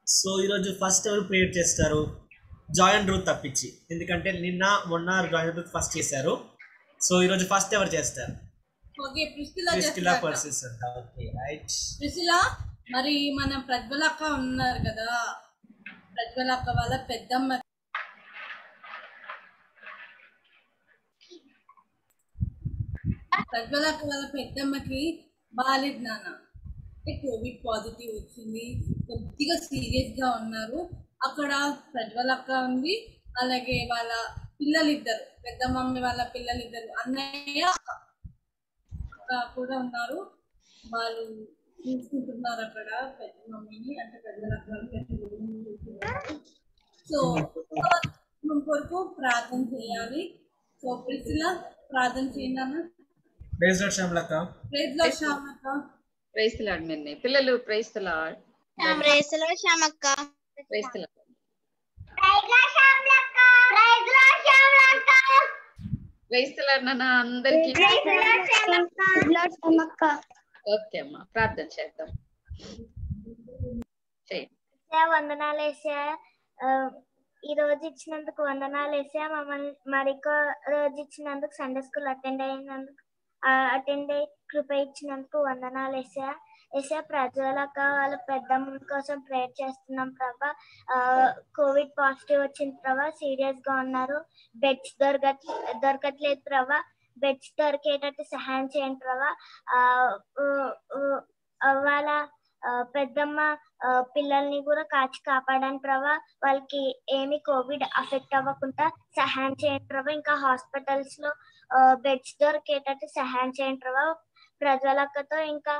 So ఈరోజు first ఎవరు prayer చేస్తారు? జాయ్ అండ్ రూత్ తప్పించి, ఎందుకంటే నిన్న మొన్న జాయ్ అండ్ రూత్ ఫస్ట్ చేశారు. సో ఈరోజు ఫస్ట్ ఎవరు చేస్తారు? ఓకే, ప్రిస్కిలా ప్రిస్కిలా చేస్తారట. పర్సెస్ అంట. Okay, right. ప్రిస్కిలా, మరి మన ప్రజ్వల అక్క ఉన్నారు కదా, ప్రజ్వల అక్క వాళ్ళ పెద్దమ్మ ప్రజ్వల అక్క వాళ్ళ పెద్దమ్మకి బాగాలేదు నాన్న. అంటే కోవిడ్ పాజిటివ్ వచ్చింది, కొద్దిగా సీరియస్ గా ఉన్నారు. అక్కడ ప్రజ్వల అక్క ఉంది, అలాగే వాళ్ళ పిల్లలిద్దరు, పెద్ద మమ్మీ వాళ్ళ పిల్లలిద్దరు, అన్నయ్య అక్క కూడా ఉన్నారు. వాళ్ళు చూసుకుంటున్నారు అక్కడ పెద్ద మమ్మీని, అంటే ప్రజ్వల అక్క వాళ్ళ పెద్ద మమ్మీని చూసుకుంటున్నారు. సో మన కొరకు ప్రార్థన చేయాలి. సో ప్రిసిలా ప్రార్థన చేయండి అన్న. ప్రైజ్ లార్డ్ శ్యామలక్క. ప్రైజ్ లార్డ్ శ్యామలక్క. Praise the Lord Minni. పిల్లలు praise the Lord. Praise the Lord శ్యామక్క. Praise the Lord. Praise the Lord నాన్న అందరికి. ఓకే అమ్మా, ప్రార్థన చేద్దాం. వందనాలు ఏసయ్యా, ఈ రోజు ఇచ్చినందుకు వందనాలు ఏసయ్యా. మమ్మల్ని మరికో రోజు ఇచ్చినందుకు, సండే స్కూల్ అటెండ్ అయ్యి కృప ఇచ్చినందుకు వందనాలు ఏసయ్యా. ఏసయ్యా, ప్రజలక వాళ్ళ పెద్దమ్మ కోసం ప్రేయర్ చేస్తున్నాం ప్రభా. కోవిడ్ పాజిటివ్ వచ్చింది ప్రభా, సీరియస్ గా ఉన్నారు. బెడ్స్ దొరకట్లేదు ప్రభా, బెడ్స్ దొరికేటట్టు సహాయం చేయండి ప్రభా. వాళ్ళ పెద్దమ్మ పిల్లల్ని కూడా కాచి కాపాడని ప్రభా. వాళ్ళకి ఏమి కోవిడ్ అఫెక్ట్ అవ్వకుండా సహాయం చేయండి ప్రభా. ఇంకా హాస్పిటల్స్ లో బెడ్స్ దొరికేటట్టు సహాయం చేయండి ప్రభా. ప్రజలకతో ఇంకా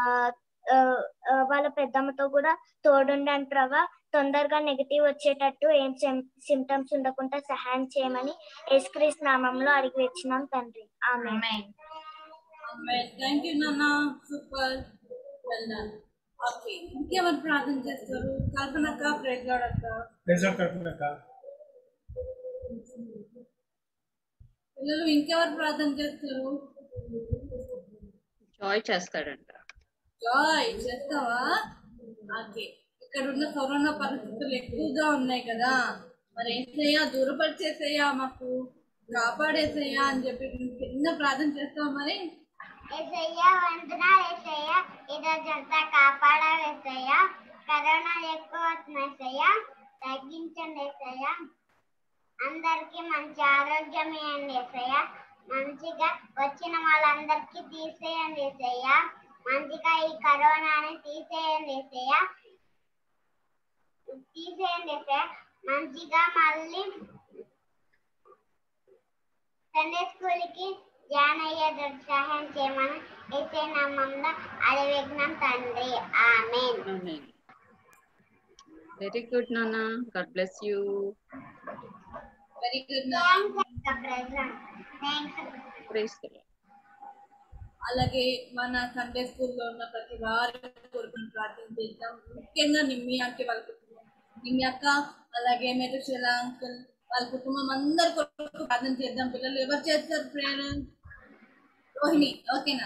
వాళ్ళ పెద్దమ్మతో కూడా తోడుండని ప్రభా. తొందరగా నెగిటివ్ వచ్చేటట్టు ఏం సిమ్టమ్స్ ఉండకుండా సహాయం చేయమని యేసుక్రీస్తు నామంలో అడిగి వచ్చినాం తండ్రి, ఆమేన్. థ్యాంక్ యూ నాన్న, సూపర్, వెల్ డన్. ఓకే, ఇంకెవరు ప్రార్థన చేస్తారు? కల్పనక్క, ప్రైజ్ లార్డ్ అక్క. ప్రైజ్ లార్డ్ కల్పనక్క. పిల్లలు ఇంకెవరు ప్రార్థన చేస్తారు? జాయ్ చేస్తాడంట. జాయ్ చేస్తావా? ఓకే, ఇక్కడ ఉన్న కరోనా పరిస్థితులు ఎక్కువగా ఉన్నాయి కదా, మరి ఏసయ్యా దూరపరిచేసయ్యా, మాకు కాపాడేసయ్యా అని చెప్పి చిన్న ప్రార్థన చేస్తావా? మరి ఏసయ్యా వందనాలు ఏసయ్యా, ఈరోజంతా కాపాడాలి ఏసయ్యా. కరోనా ఎక్కువ వస్తున్నాయి ఏసయ్యా, తగ్గించండి ఏసయ్యా. అందరికి మంచి ఆరోగ్యం ఇవ్వండి ఏసయ్యా. మంచిగా వచ్చిన వాళ్ళందరికీ తీసేయండి ఏసయ్యా. మంచిగా ఈ కరోనాని తీసేయండి ఏసయ్యా, తీసేయండి ఏసయ్యా. మంచిగా మళ్ళీ సండే స్కూల్ కి జాయిన్ అయ్యేటట్టు సహాయం చేయమని యేసయ్య నామములో అడిగినాం తండ్రి, ఆమేన్. ఆమేన్. వెరీ గుడ్ నాన్న, God bless you. Very good. Praise the Lord. అలాగే మన సండే స్కూల్లో ఉన్న ప్రతి వారి కొరకు ప్రార్థన చేద్దాం. ముఖ్యంగా నిమ్మి అక్క వాళ్ళ కుటుంబం, నిమ్మి అక్క, అలాగే మెదక్షల అంకుల్ వాళ్ళ కుటుంబం అందరి కొరకు ప్రార్థన చేద్దాం. పిల్లలు ఎవరు చేస్తారు ప్రేయర్? రోహిణి. ఓకేనా?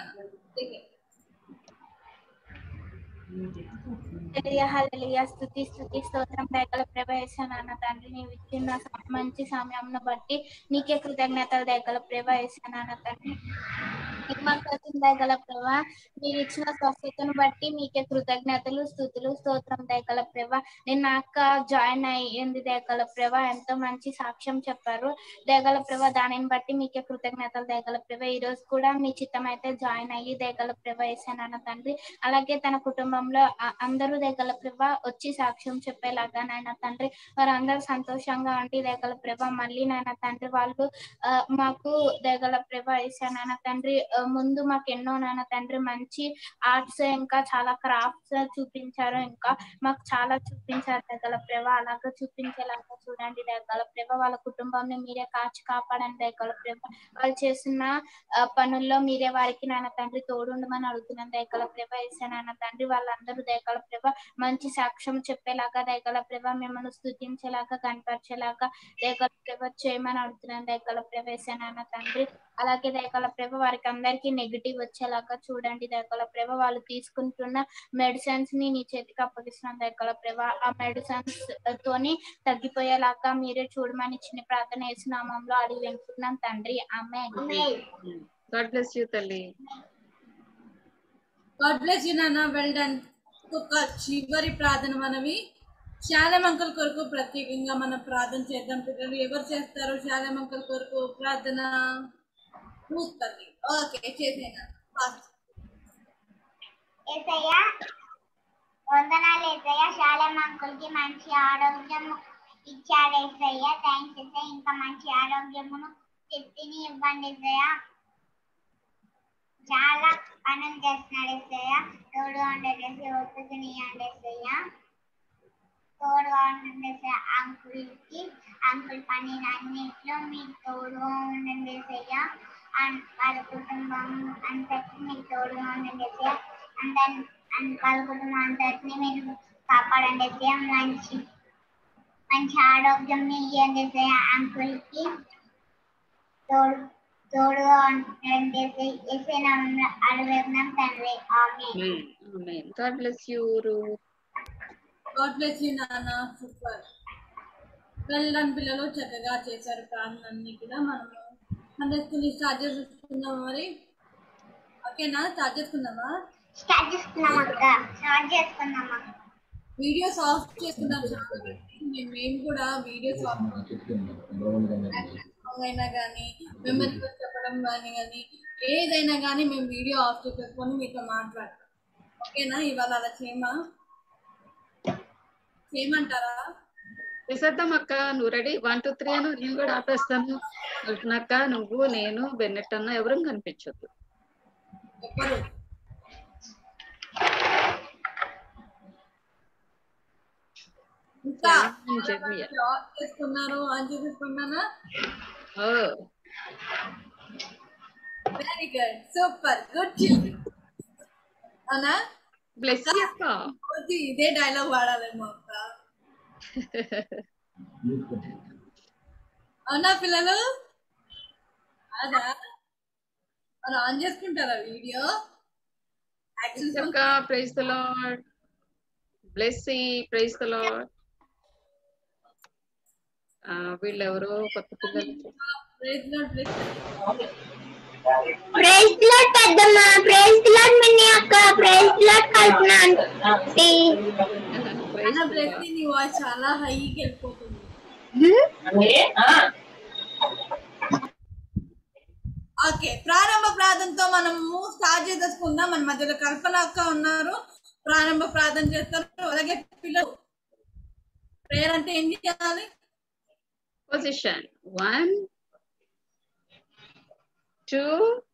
హల్లెలూయా, స్తుతి స్తోత్రం దయగల ప్రభా యేసయ్యా తండ్రి, నీవు ఇచ్చిన మంచి సమయంను బట్టి నీకే కృతజ్ఞతలు దయగల ప్రభా యేసయ్యా తండ్రి. దయగల ప్రభా, మీరు ఇచ్చిన స్వస్థతను బట్టి మీకే కృతజ్ఞతలు, స్తుతులు, స్తోత్రం దయగల ప్రభా. నిన్న అక్క జాయిన్ అయ్యింది దయగల ప్రభా, ఎంతో మంచి సాక్ష్యం చెప్పారు దయగల ప్రభా. దానిని బట్టి మీకే కృతజ్ఞతలు దయగల ప్రభా. ఈ రోజు కూడా మీ చిత్తం అయితే జాయిన్ అయ్యి దయగల ప్రభా యేసయ్యా తండ్రి, అలాగే తన కుటుంబంలో అందరూ దయగల ప్రభా వచ్చి సాక్ష్యం చెప్పేలాగా నాయన తండ్రి, వారందరూ సంతోషంగా ఉండి దయగల ప్రభా. మళ్ళీ నాయన తండ్రి వాళ్ళు మాకు దయగల ప్రభా యేసయ్యా తండ్రి, ముందు మాకు ఎన్నో నాయన తండ్రి మంచి ఆర్ట్స్ ఇంకా చాలా క్రాఫ్ట్స్ చూపించారు, ఇంకా మాకు చాలా చూపించారు దయగల ప్రభా. అలాగా చూపించేలాగా చూడండి దయగల ప్రభా. వాళ్ళ కుటుంబాన్ని మీరే కాచి కాపాడండి దయగల ప్రభా. వాళ్ళు చేసిన పనుల్లో మీరే వారికి నాయన తండ్రి తోడుండమని అడుగుతున్నాను దయగల ప్రభా యేసయ్యా తండ్రి. వాళ్ళందరూ దయగల ప్రభా మంచి సాక్ష్యం చెప్పేలాగా దయగల ప్రభ మిమ్మల్ని స్తుతించేలాగా కనపరిచేలాగా దయగల ప్రభ చేయమని అడుగుతున్నాను దయగల ప్రభ యేసయ్యా తండ్రి. అలాగే దయగల ప్రభ వారికి అందరికీ నెగిటివ్ వచ్చేలాగా చూడండి దయగల ప్రభ. వాళ్ళు తీసుకుంటున్న మెడిసిన్స్ ని నీ చేతికి అప్పగిస్తున్నాను దయగల ప్రభ. ఆ మెడిసిన్స్ తోని తగ్గిపోయేలాగా మీరే చూడమని చిన్న ప్రార్థన యేసు నామంలో అడిగి వెళ్తున్నాం తండ్రి. ఆమేన్. God bless you, తల్లి. గాడ్ బ్లెస్ యు నాన్న, వెల్ డన్. ఒక చివరి ప్రార్థన మనవి శాలం అంకుల్ కొరకు ప్రత్యేకంగా మనం ప్రార్థన చేద్దాం. పిల్లలు ఎవరు చేస్తారు శాలం అంకుల్ కొరకు ప్రార్థన? తల్లి. ఓకే, చేసేనా? ఏసయ్య వందనాలు ఏసయ్య. శాలం అంకుల్కి మంచి ఆరోగ్యం ఇచ్చారు ఏసయ్య. థ్యాంక్స్ ఏసయ్య. ఇంకా మంచి ఆరోగ్యమును శక్తిని ఇవ్వండి ఏసయ్య. చాలా పనులు చేస్తున్నాడు ఏసయ్య. తోడుగా ఉండేసి ఒత్తుకుని ఏసయ్య. తోడుగా ఉండండి ఏసయ్య. అంకుల్ పని అన్నిట్లో మీరు తోడుగా ఉండండి ఏసయ్య. వాళ్ళ కుటుంబం అంతటికి మీరు తోడుగా ఉండండి ఏసయ్య. వాళ్ళ కుటుంబం అంతటిని మీరు కాపాడండి ఏసయ్య. మంచి ఆరోగ్యం ఇవ్వండి ఏసయ్య. అంకుల్కి తోడుగా ఉండండి ఏసయ్య నామములో అడుగుతున్నాం తండ్రి. ఆమేన్. Amen. God bless you, Ruth. God bless you నాన్న, సూపర్. వెల్ డన్ పిల్లలు, చక్కగా చేశారు ప్రార్థన అన్ని కూడా. మనము అందరికీ స్టార్ట్ చేసుకుందాం మరి. ఓకేనా? స్టార్ట్ చేసుకుందామా? స్టార్ట్ చేసుకుందామా? వీడియోస్ ఆఫ్ చేసుకుందాం. మేము కూడా వీడియోస్ ఆఫ్ అయినా కానీ మెమరీ చెప్పడం కానీ ఏదైనా కానీ మేము వీడియో ఆఫ్ చేసుకొని మీతో మాట్లాడతాం. ఓకేనా? ఇవాళ అలా చేయమంటారా? చేసేద్దాం అక్క. నువ్వు రెడీ? 1 2 3 అను. నేను కూడా ఆపేస్తాను. అక్క, నువ్వు, నేను, బెన్నెట్ అన్న ఎవరు కనిపించొద్దు. చెప్పరు. ఇంకా ఆఫ్ చేసుకున్నారు, ఆన్ చేసేసుకున్నానా? Very good, super, good children. అవునా? బ్లెస్ యు అక్క. ఇదే డైలాగ్ వాడాలేమో అక్క. అవునా పిల్లలు? అదా మరి ఆన్ చేసుకుంటారా వీడియో? అక్క, praise the Lord. Bless you, praise the Lord. వీళ్ళెవరో కొత్త పిల్లలు. ప్రైజ్ లార్డ్, ప్రైజ్ లార్డ్ పెద్దమ్మ, ప్రైజ్ లార్డ్ మిన్ని అక్క, ప్రైజ్ లార్డ్ కల్పన ఆంటీ. నీ వాయిస్ చాలా హైకి వెళ్ళిపోతుంది. ఓకే, ప్రారంభ ప్రార్థనతో మనము స్టార్ట్ చేసేసుకుందాం. మన మధ్యలో కల్పన అక్క ఉన్నారు, ప్రారంభ ప్రార్థన చేస్తారు. అలాగే పిల్లలు ప్రేయర్ అంటే ఏం చేయాలి? పొజిషన్ 1 2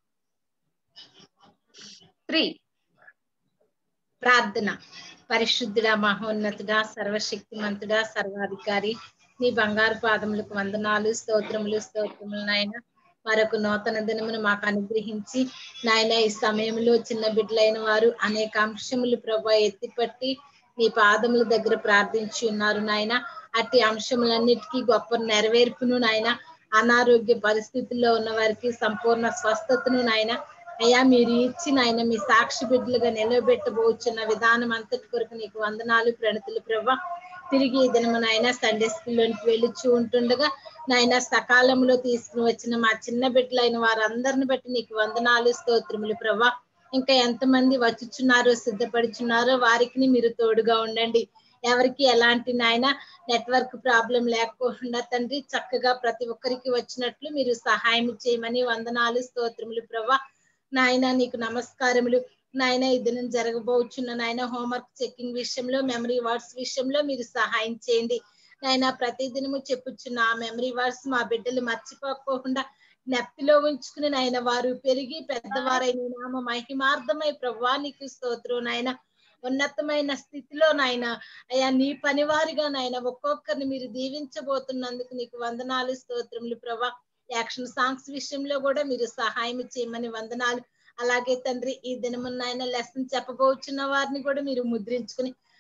3. ప్రార్థన. పరిశుద్ధుడా, మహోన్నతుడా, సర్వశక్తిమంతుడా, సర్వాధికారి, నీ బంగారు పాదములకు వందనాలు, స్తోత్రములు నాయన. మరొక నూతన దినమును మాకు అనుగ్రహించి నాయన, ఈ సమయంలో చిన్న బిడ్డలైన వారు అనేక అంశములు ప్రభా ఎత్తిపట్టి నీ పాదముల దగ్గర ప్రార్థించి ఉన్నారు నాయన. అట్టి అంశములన్నిటికీ గొప్ప నెరవేర్పును నాయన, అనారోగ్య పరిస్థితుల్లో ఉన్న వారికి సంపూర్ణ స్వస్థతను నాయన అయ్యా మీరు ఇచ్చి నాయన మీ సాక్షి బిడ్డలుగా నిలబెట్టబోచున్న విధానం అంతటి కొరకు నీకు వందనాలు, ప్రణతులు ప్రభా. తిరిగి ఈ దినము నాయన సండే స్కూల్లోనికి వెళ్ళిచూ ఉంటుండగా నాయన సకాలంలో తీసుకుని వచ్చిన మా చిన్న బిడ్డలైన వారందరిని బట్టి నీకు వందనాలు, స్తోత్రములు ప్రభా. ఇంకా ఎంతమంది వచ్చుచున్నారో సిద్ధపడుచున్నారో వారికి మీరు తోడుగా ఉండండి. ఎవరికి ఎలాంటి నాయన నెట్వర్క్ ప్రాబ్లం లేకపోకుండా తండ్రి చక్కగా ప్రతి ఒక్కరికి వచ్చినట్లు మీరు సహాయం చేయమని వందనాలు, స్తోత్రములు ప్రభా. నాయన నీకు నమస్కారములు నాయన. ఈ దినం జరగబోచున్న నాయన హోంవర్క్ చెకింగ్ విషయంలో, మెమరీ వర్డ్స్ విషయంలో మీరు సహాయం చేయండి నాయన. ప్రతి దినము చెప్పుచున్న ఆ మెమరీ వర్డ్స్ మా బిడ్డలు మర్చిపోకుండా జ్ఞప్తిలో ఉంచుకుని నాయన వారు పెరిగి పెద్దవారైన నామ మహిమార్థమై ప్రభువా నీకు స్తోత్రం నాయన. ఉన్నతమైన స్థితిలో నాయన అయ్యా నీ పనివారిగా నాయన ఒక్కొక్కరిని మీరు దీవించబోతున్నందుకు నీకు వందనాలు, స్తోత్రములు ప్రభా. యాక్షన్ సాంగ్స్ విషయంలో కూడా మీరు సహాయం చేయమని వందనాలు. అలాగే తండ్రి ఈ దినమున్న ఆయన లెసన్ చెప్పబోచున్న వారిని కూడా మీరు ముద్రించుకుని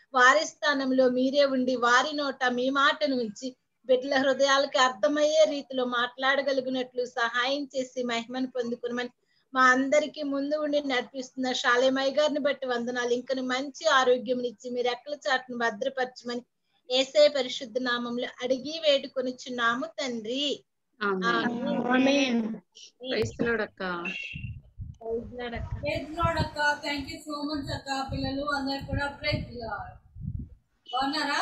వారి స్థానంలో మీరే ఉండి వారి నోట మీ మాటను ఉంచి బిడ్డల హృదయాలకి అర్థమయ్యే రీతిలో మాట్లాడగలిగినట్లు సహాయం చేసి మహిమను పొందుకునమని మా అందరికీ ముందు ఉండి నడిపిస్తున్న శాలేమయ్య గారిని బట్టి వందనాలు. ఇంకను మంచి ఆరోగ్యం ఇచ్చి మీరు రెక్కల చాటును భద్రపరచమని యేసయ్య పరిశుద్ధ నామంలో అడిగి వేడుకొనిచున్నాము తండ్రి. ఆమేన్. ప్రైజ్ ది లార్డ్ అక్క. ప్రైజ్ లార్డ్ అక్క. థ్యాంక్ యూ సో మచ్ అక్క. పిల్లలు అందరు కూడా ప్రైజ్ లార్డ్. బాగున్నారా?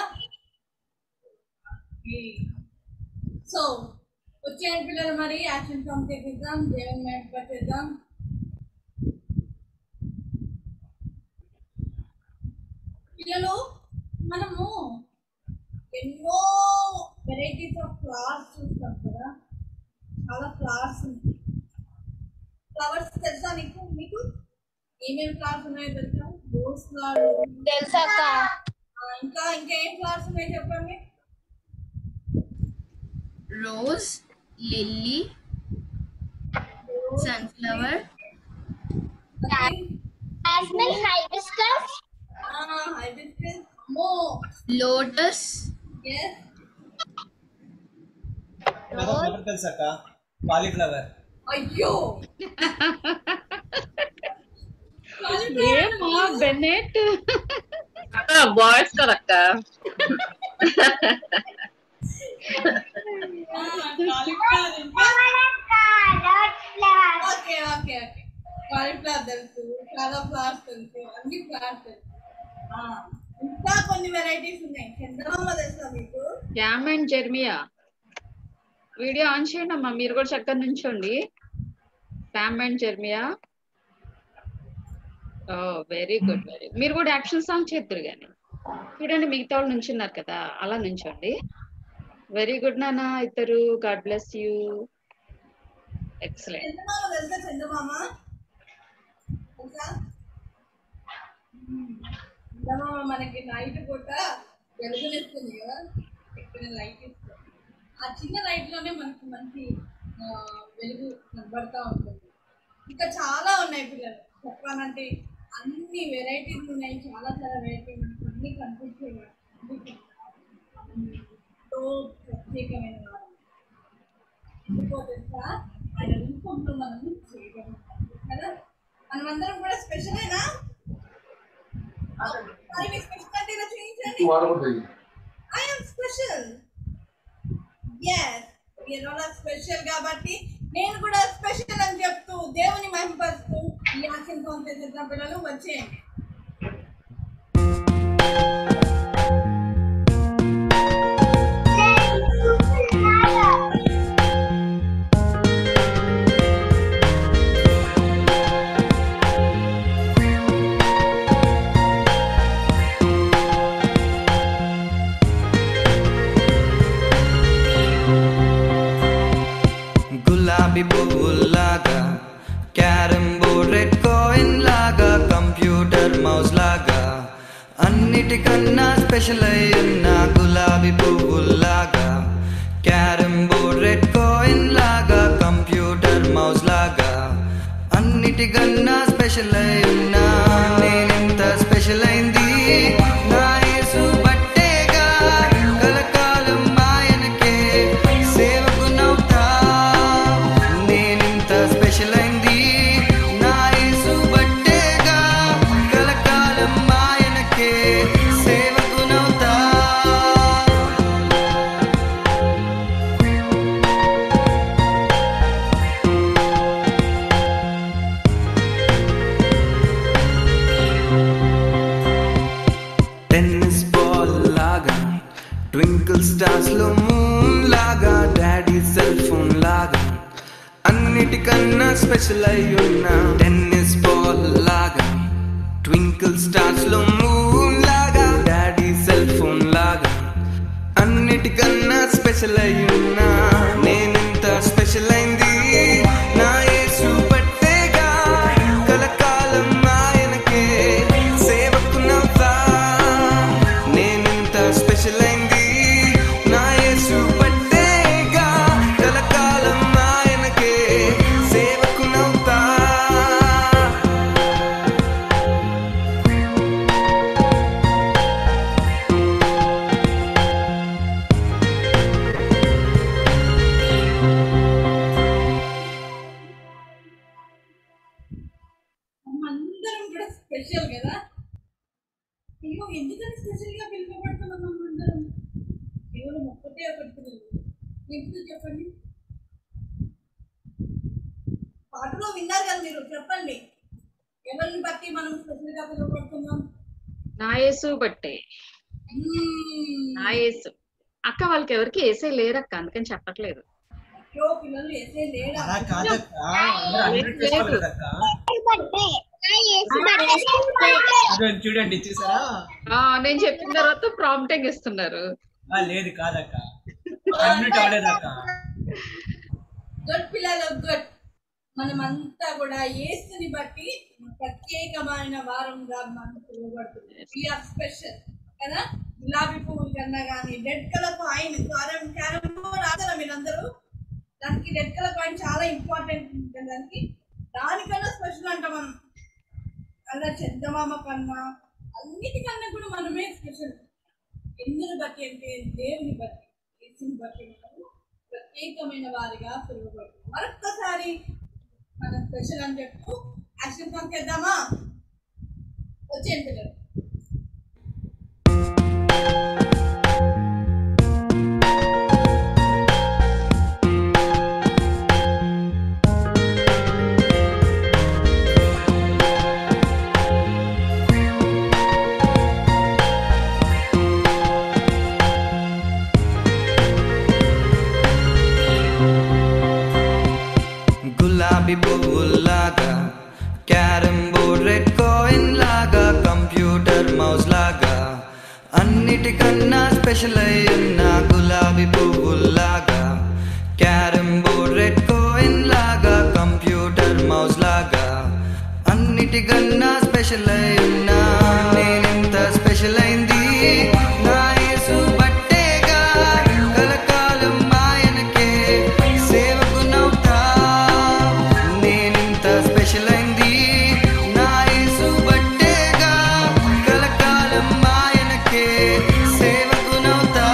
సో వచ్చేయండి పిల్లలు, మరి యాక్షన్ ఫామ్ చేద్దాం, దేవుని మహిమ చేద్దాం. పిల్లలు మనము ఎన్నో వెరైటీస్ ఆఫ్ ఫ్లవర్స్ చూస్తాం కదా, చాలా ఫ్లవర్స్ ఉంటాయి. ఫ్లవర్స్ తెలుసా నీకు? మీకు ఏమేమి ఫ్లవర్స్ ఉన్నాయో తెలుసా? రోజ్ ఫ్లవర్ తెలుసా అక్క? ఇంకా ఇంకా ఏం ఫ్లవర్స్ ఉన్నాయో చెప్పండి. Rose, lily, sunflower, jasmine, hibiscus, hibiscus, lotus, తెలుసక్క కాలీఫ్లవర్. అయ్యో ఏమా బెన్నెట్ బాయ్స్ కదక్క. Okay okay okay. కాలీఫ్లవర్ తెలుసు, చాలా ఫ్లవర్స్ తెలుసు, అన్ని ఫ్లవర్స్ తెలుసు. ఇంకా కొన్ని వెరైటీస్ ఉన్నాయి. చందమామ తెలుసా మీకు? యామ్ అండ్ జెర్మియా. వీడియో ఆన్ చేయండి అమ్మా, మీరు కూడా చక్కగా నుంచోండి. Sam and Jeremiah. Oh very good, very. మీరు కూడా యాక్షన్ సాంగ్ చేద్దరు కానీ చూడండి, మిగతా వాళ్ళు నుంచున్నారు కదా, అలా నుంచోండి. వెరీ గుడ్ నాన్న ఇద్దరు. God bless you. ఎక్సలెంట్. చందమామ తెలుసా? చందమామ తెలుసా? చందమామ మనకి నైట్ పూట వెలుగునిస్తుంది కదా, ఎక్కడ లైట్ ఇస్తుంది. ఆ చిన్న లైట్ లోనే మనకి మంచి వెలుగు కనబడతా ఉంటుంది. ఇంకా చాలా ఉన్నాయి పిల్లలు, చెప్పాలంటే అన్ని వెరైటీస్ ఉన్నాయి. చాలా చాలా వెరైటీస్ అన్ని కనిపించేవి. ఎంతో ప్రత్యేకమైన వారు తెలుసా? ఆయన రూపంలో మనం చేయగలం కదా. మనమందరం కూడా స్పెషల్ అయినా మరి మీ స్పెషల్ అంటే ఇలా చేయించండి. I am special. ఎస్, మీరు స్పెషల్ కాబట్టి నేను కూడా స్పెషల్ అని చెప్తూ దేవుని మహిమపరుస్తూ ఈ యాక్షన్ ఫామ్ చేసిన పిల్లలు వచ్చేయండి. గులాబీ పువ్వులాగా, క్యారమ్ బోర్డ్, రెడ్ కాయిన్ లాగా, కంప్యూటర్ మౌస్ లాగా, అన్నిటికన్నా స్పెషల్ అయ్యున్న గులాబీ పువ్వులాగా, క్యారమ్ బోర్డ్, రెడ్ కాయిన్ లాగా, కంప్యూటర్ మౌస్ లాగా, అన్నిటికన్నా స్పెషల్ అయ్యున్నా నేనెంత స్పెషల్ అయింది నా యేసు బట్టేగా, కలకాలం ఆయనకే సేవకునవుతా. నేనెంత స్పెషల్ అయింది నా యేసు బట్టేగా, కలకాలం ఆయనకే సేవకునవుతా. టెన్నిస్ బాల్ లాగా, ట్వింకిల్ స్టార్స్ లో మూన్ లాగా, డాడీ సెల్ ఫోన్ లాగా, అన్నిటికన్నా స్పెషల్ అయ్యున్నా టెన్నిస్ బాల్ లాగా, ట్వింకిల్ స్టార్స్ లో మూన్ లాగా, డాడీ సెల్ ఫోన్ లాగా, అన్నిటికన్నా స్పెషల్ అయ్యున్నా నేనెంత స్పెషల్ అయింది నా యేసు పట్టేగా, కలకాలం ఆయనకే సేవకునవుతా. నేనెంత స్పెషల్ అయింది నా యేసు పట్టేగా, కలకాలం ఆయనకే సేవకునవుతా. ఒకటే ఒకటి పిల్లలు ఎందుకు చెప్పండి. పాటలో విన్నారు కదా మీరు, చెప్పండి ఎవరిని బట్టి మనం స్పెషల్ గా పిలువబడుతున్నాం. నా యేసు బట్టే. నా యేసు అక్క వాళ్ళకి ఎవరికి ఏసే లేరక్క, అందుకని చెప్పట్లేదు. అయ్యో పిల్లలు వేసే లేడా? అలా కాదక్క, అందరూ అన్మ్యూట్ చేసుకోవాలి కదక్క. అదిగోండి చూడండి, చూసారా? నేను చెప్పిన తర్వాత ప్రాంప్టింగ్ ఇస్తున్నారు. లేదు కాదక్క, అన్మ్యూట్ అవ్వలేదక్క. గుడ్ పిల్లలు గుడ్. మనమంతా కూడా యేసుని బట్టి ప్రత్యేకమైన వారంగా మనం పిలువబడుతుంది. వీఆర్ స్పెషల్ కదా. గులాబీ పువ్వులు కన్నా కానీ red colour coin carrom board ఆడతారా మీరందరూ? దానికి రెడ్ కలర్ కాయిన్ చాలా ఇంపార్టెంట్ ఉంటుంది. దానికన్నా స్పెషల్ అంట మనం. అలా చందమామ కన్నా అన్నిటికన్నా కూడా మనమే స్పెషల్. ఎందుని బట్టి అంటే దేవుని బట్టి, యేసుని బట్టి మనము ప్రత్యేకమైన వారిగా పిలువబడుతుంది. మరొక్కసారి మనం స్పెషల్ అని చెప్తూ యాక్షన్ సాంగ్ చేద్దామా? వచ్చేయండి పిల్లలు. గులాబీ పువ్వుల్లాగా, క్యారమ్ బోర్డ్ రెడ్ కాయిన్ లాగా, కంప్యూటర్ మౌస్ లాగా, అన్నిటికన్నా స్పెషల్ అయ్యున్న గులాబీ పువ్వుల్లాగా, క్యారమ్ బోర్డ్ రెడ్ కాయిన్ లాగా, కంప్యూటర్ మౌస్ లాగా, అన్నిటికన్నా స్పెషల్ అయ్యున్న నేనెంత స్పెషల్ అయింది నా యేసు బట్టేగా, కలకాలం ఆయనకే సేవకునవుతా. నేనెంత స్పెషల్ అయింది నా యేసు బట్టేగా, కలకాలం ఆయనకే సేవకునవుతా.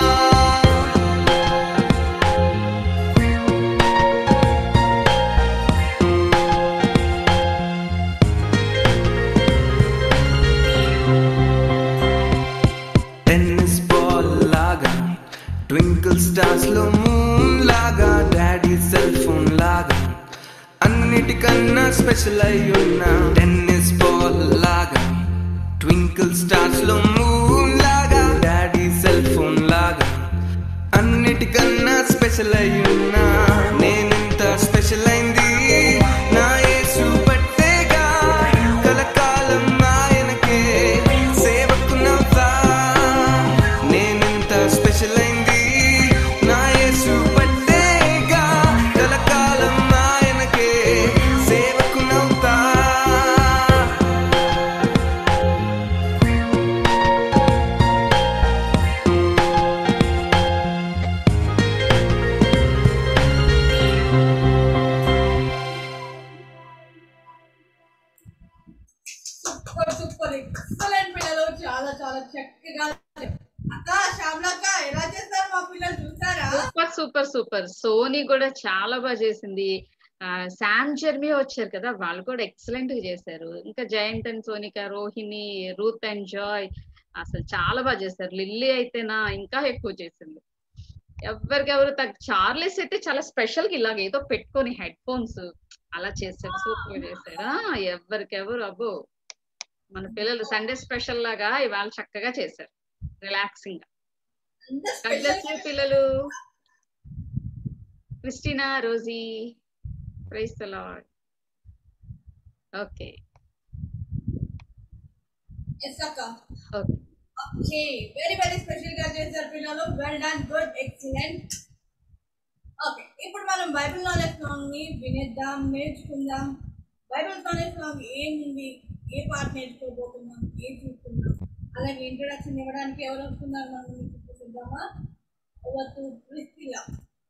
టెన్నిస్ బాల్ లాగా, ట్వింకిల్ స్టార్స్ లో మూన్ లాగా, డాడీ సెల్ ఫోన్ లాగా, అన్నిటికన్నా స్పెషల్ అయ్యున్న టెన్నిస్ బాల్ లాగా, ట్వింకిల్ స్టార్స్ లో మూన్ లాగా, డాడీ సెల్ ఫోన్ లాగా, అన్నిటికన్నా స్పెషల్ అయ్యున్న నేనెంత స్పెషల్ అయింది నా యేసు బట్టేగా, కలకాలం ఆయనకే సేవకునవుతా. నేనెంత స్పెషల్ అయింది నా యేసు బట్టేగా, కలకాలం ఆయనకే సేవకునవుతా. సూపర్ సూపర్ ఎక్సలెంట్ పిల్లలు, చాలా చాలా చక్కగా. అక్క శ్యామలక్క ఎలా చేస్తారు మా పిల్లలు చూస్తారా? Super super super. సోనీ కూడా చాలా బాగా చేసింది. శామ్ జర్మీ వచ్చారు కదా, వాళ్ళు కూడా ఎక్సలెంట్ గా చేశారు. ఇంకా Jayant and Sonika, Rohini, Ruth and Joy అసలు చాలా బాగా చేశారు. లిల్లీ అయితేనా ఇంకా ఎక్కువ చేసింది. ఎవరికెవరు చార్లెస్ అయితే చాలా స్పెషల్ గా ఇలాగ ఏదో పెట్టుకొని హెడ్ ఫోన్స్ అలా చేశాడు, సూపర్ గా చేశాడు. ఎవరికెవరు అబ్బో, మన పిల్లలు సండే స్పెషల్ లాగా ఇవాళ చక్కగా చేశారు, రిలాక్సింగ్ గా. పిల్లలు Christina, Rosie, praise the Lord. Okay yes అక్క. Okay okay, very very special గా చేశారు పిల్లలు. Well done, good, excellent. Okay, ఇప్పుడు మనం బైబిల్ నాలెడ్జ్ సాంగ్ ని వినేద్దాం, నేర్చుకుందాం. బైబిల్ నాలెడ్జ్ సాంగ్ ఏముంది, ఏ పార్ట్ నేర్చుకోబోతున్నాం, ఏం చూస్తున్నాం, అలాగే ఇంట్రొడక్షన్ ఇవ్వడానికి ఎవరు వస్తున్నారు మనం చూద్దామా. Over Priscilla.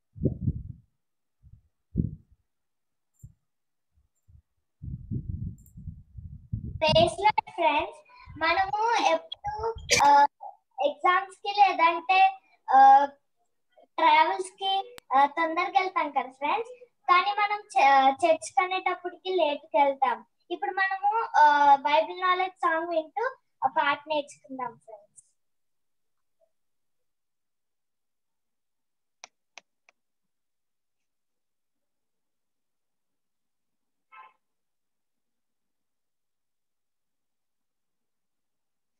Praise Lord friends. మనము ఎప్పుడు ఎగ్జామ్స్ కి లేదంటే ట్రావెల్స్ కి తొందరగా వెళ్తాం కదా ఫ్రెండ్స్, కానీ మనం చర్చ్ కనేటప్పటికి లేట్ కి వెళ్తాం. ఇప్పుడు మనము బైబిల్ నాలెడ్జ్ సాంగ్ వింటూ పాట నేర్చుకుందాం ఫ్రెండ్స్.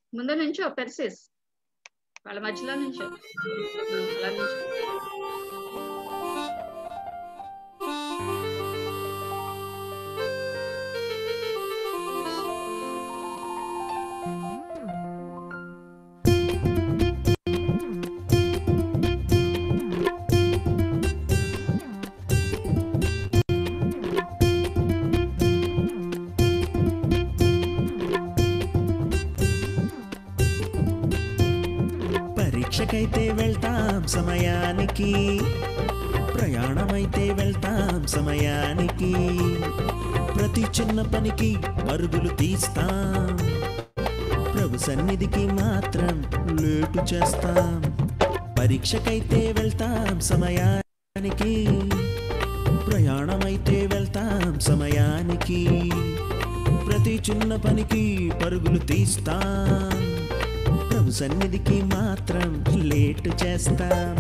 ముందు నుంచో పెర్సిస్ వాళ్ళ మధ్యలో నుంచో అలా నుంచో. పరీక్షకైతే వెళ్తాం సమయానికి, ప్రయాణమైతే వెళ్తాం సమయానికి, ప్రతి చిన్న పనికి పరుగులు తీస్తాం, ప్రభు సన్నిధికి మాత్రం లేటు చేస్తాం. పరీక్షకైతే వెళ్తాం సమయానికి, ప్రయాణమైతే వెళ్తాం సమయానికి, ప్రతి చిన్న పనికి పరుగులు తీస్తాం, ప్రభు సన్నిధికి మాత్రం లేటు చేస్తాం.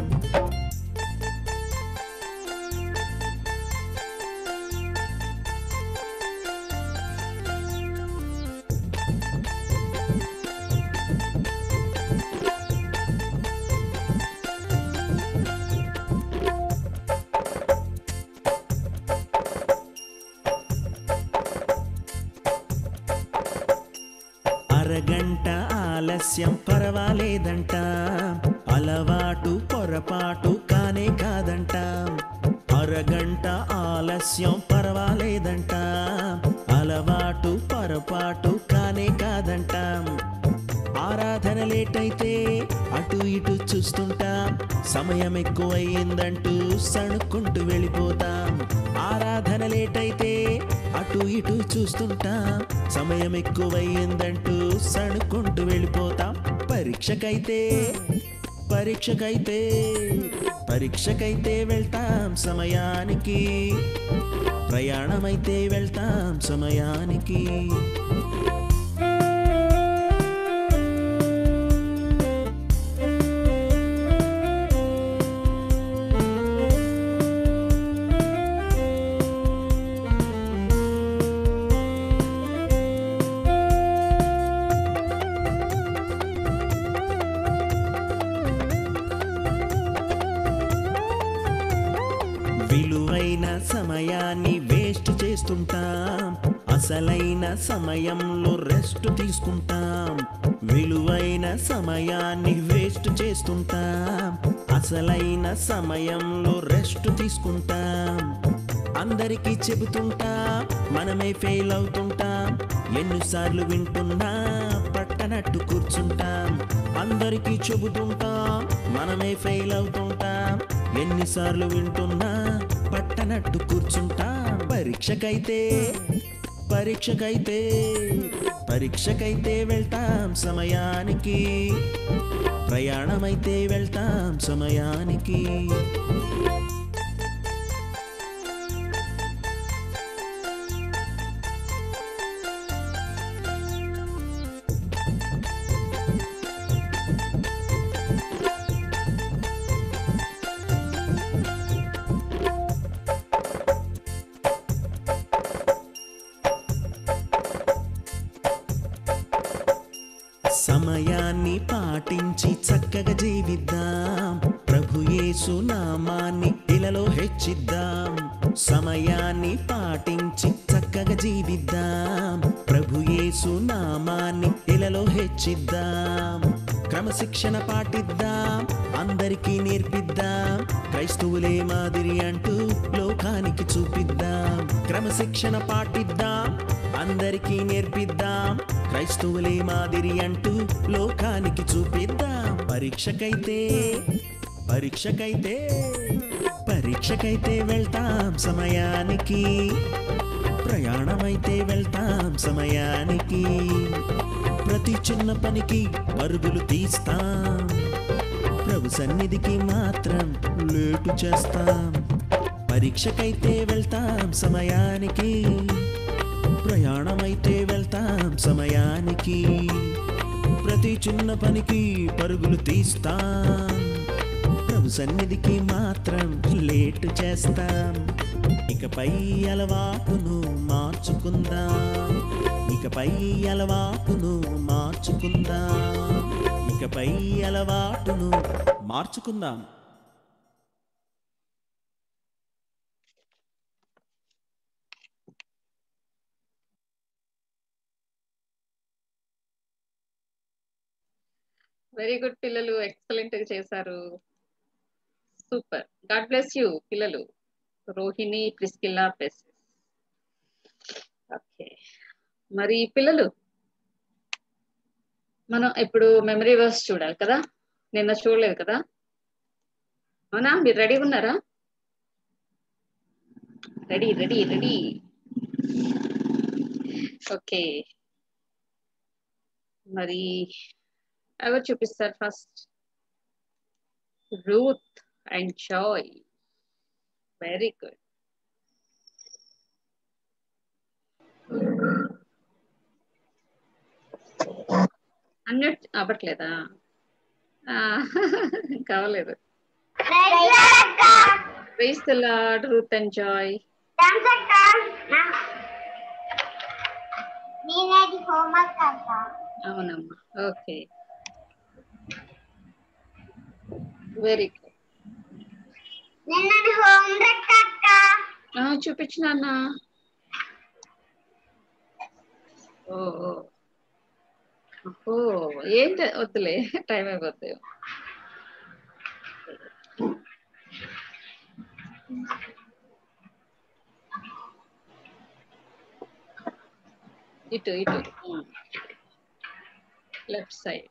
అరగంట ఆలస్యం పర్వాలేదంట, అలవాటు పొరపాటు కానే కాదంట. అరగంట ఆలస్యం పర్వాలేదంట, అలవాటు పొరపాటు కానే కాదంట. ఆరాధన లేటైతే అటు ఇటు చూస్తుంటాం, సమయం ఎక్కువయ్యిందంటూ సణుక్కుంటూ వెళ్ళిపోతాం. ఆరాధన లేటైతే అటు ఇటు చూస్తుంటాం, సమయం ఎక్కువయ్యిందంటూ సణుక్కుంటూ వెళ్ళిపోతాం. పరీక్షకైతే పరీక్షకైతే వెళ్తాం సమయానికి, ప్రయాణమైతే వెళ్తాం సమయానికి. విలువైన సమయాన్ని వేస్ట్ చేస్తుంటాం, అసలైన సమయంలో రెస్ట్ తీసుకుంటాం. విలువైన సమయాన్ని వేస్ట్ చేస్తుంటాం, అసలైన సమయంలో రెస్ట్ తీసుకుంటాం. అందరికీ చెబుతుంటాం, మనమే ఫెయిల్ అవుతుంటాం, ఎన్నిసార్లు వింటున్నా పట్టనట్టు కూర్చుంటాం. అందరికీ చెబుతుంటాం, మనమే ఫెయిల్ అవుతుంటాం, ఎన్నిసార్లు వింటున్నా పట్టనట్టు కూర్చుంటాం. పరీక్షకైతే వెళ్తాం సమయానికి, ప్రయాణమైతే వెళ్తాం సమయానికి. సమయాన్ని పాటించి చక్కగా జీవిద్దాం, ప్రభు యేసు నామాన్ని ఇలలో హెచ్చిద్దాం. సమయాన్ని పాటించి చక్కగా జీవిద్దాం, ప్రభు యేసు నామాన్ని ఇలలో హెచ్చిద్దాం. క్రమశిక్షణ పాటిద్దాం, అందరికీ నేర్పిద్దాం, క్రైస్తవులే మాదిరి అంటూ లోకానికి చూపిద్దాం. క్రమశిక్షణ పాటిద్దాం, అందరికీ నేర్పిద్దాం, క్రైస్తవులే మాదిరి అంటూ లోకానికి చూపిద్దాం. పరీక్షకైతే వెళ్తాం సమయానికి, ప్రయాణమైతే వెళ్తాం సమయానికి, ప్రతి చిన్న పనికి పరుగులు తీస్తాం, ప్రభు సన్నిధికి మాత్రం లేటు చేస్తాం. పరీక్షకైతే వెళ్తాం సమయానికి, ప్రయాణమైతే వెళ్తాం సమయానికి, ప్రతి చిన్న పనికి పరుగులు తీస్తాం, ప్రభు సన్నిధికి మాత్రం లేటు చేస్తాం. ఇకపై అలవాటును మార్చుకుందాం, ఇకపై అలవాటును మార్చుకుందాం. ఇకపై అలవాటును మార్చుకుందాం. వెరీ గుడ్ పిల్లలు, ఎక్సలెంట్ గా చేశారు. సూపర్. గాడ్ బ్లెస్ యూ పిల్లలు. Rohini, Priscilla, press. ఓకే, మరి పిల్లలు మనం ఇప్పుడు మెమరీ వర్స్ చూడాలి కదా, నిన్న చూడలేదు కదా, అవునా? మీరు రెడీగా ఉన్నారా? Ready ready ready. ఓకే, మరి ఎవరు చూపిస్తారు first? Ruth and Joy. Very good. అన్నట్టు అవ్వట్లేదా? కావలేదు. Praise the Lord Ruth and Joy. అవునమ్మా. Okay, very good. చూపించిన అన్న. ఓ ఏంటి, వద్దులే, టైం అయిపోద్ది. ఇటు ఇటు లెఫ్ట్ సైడ్.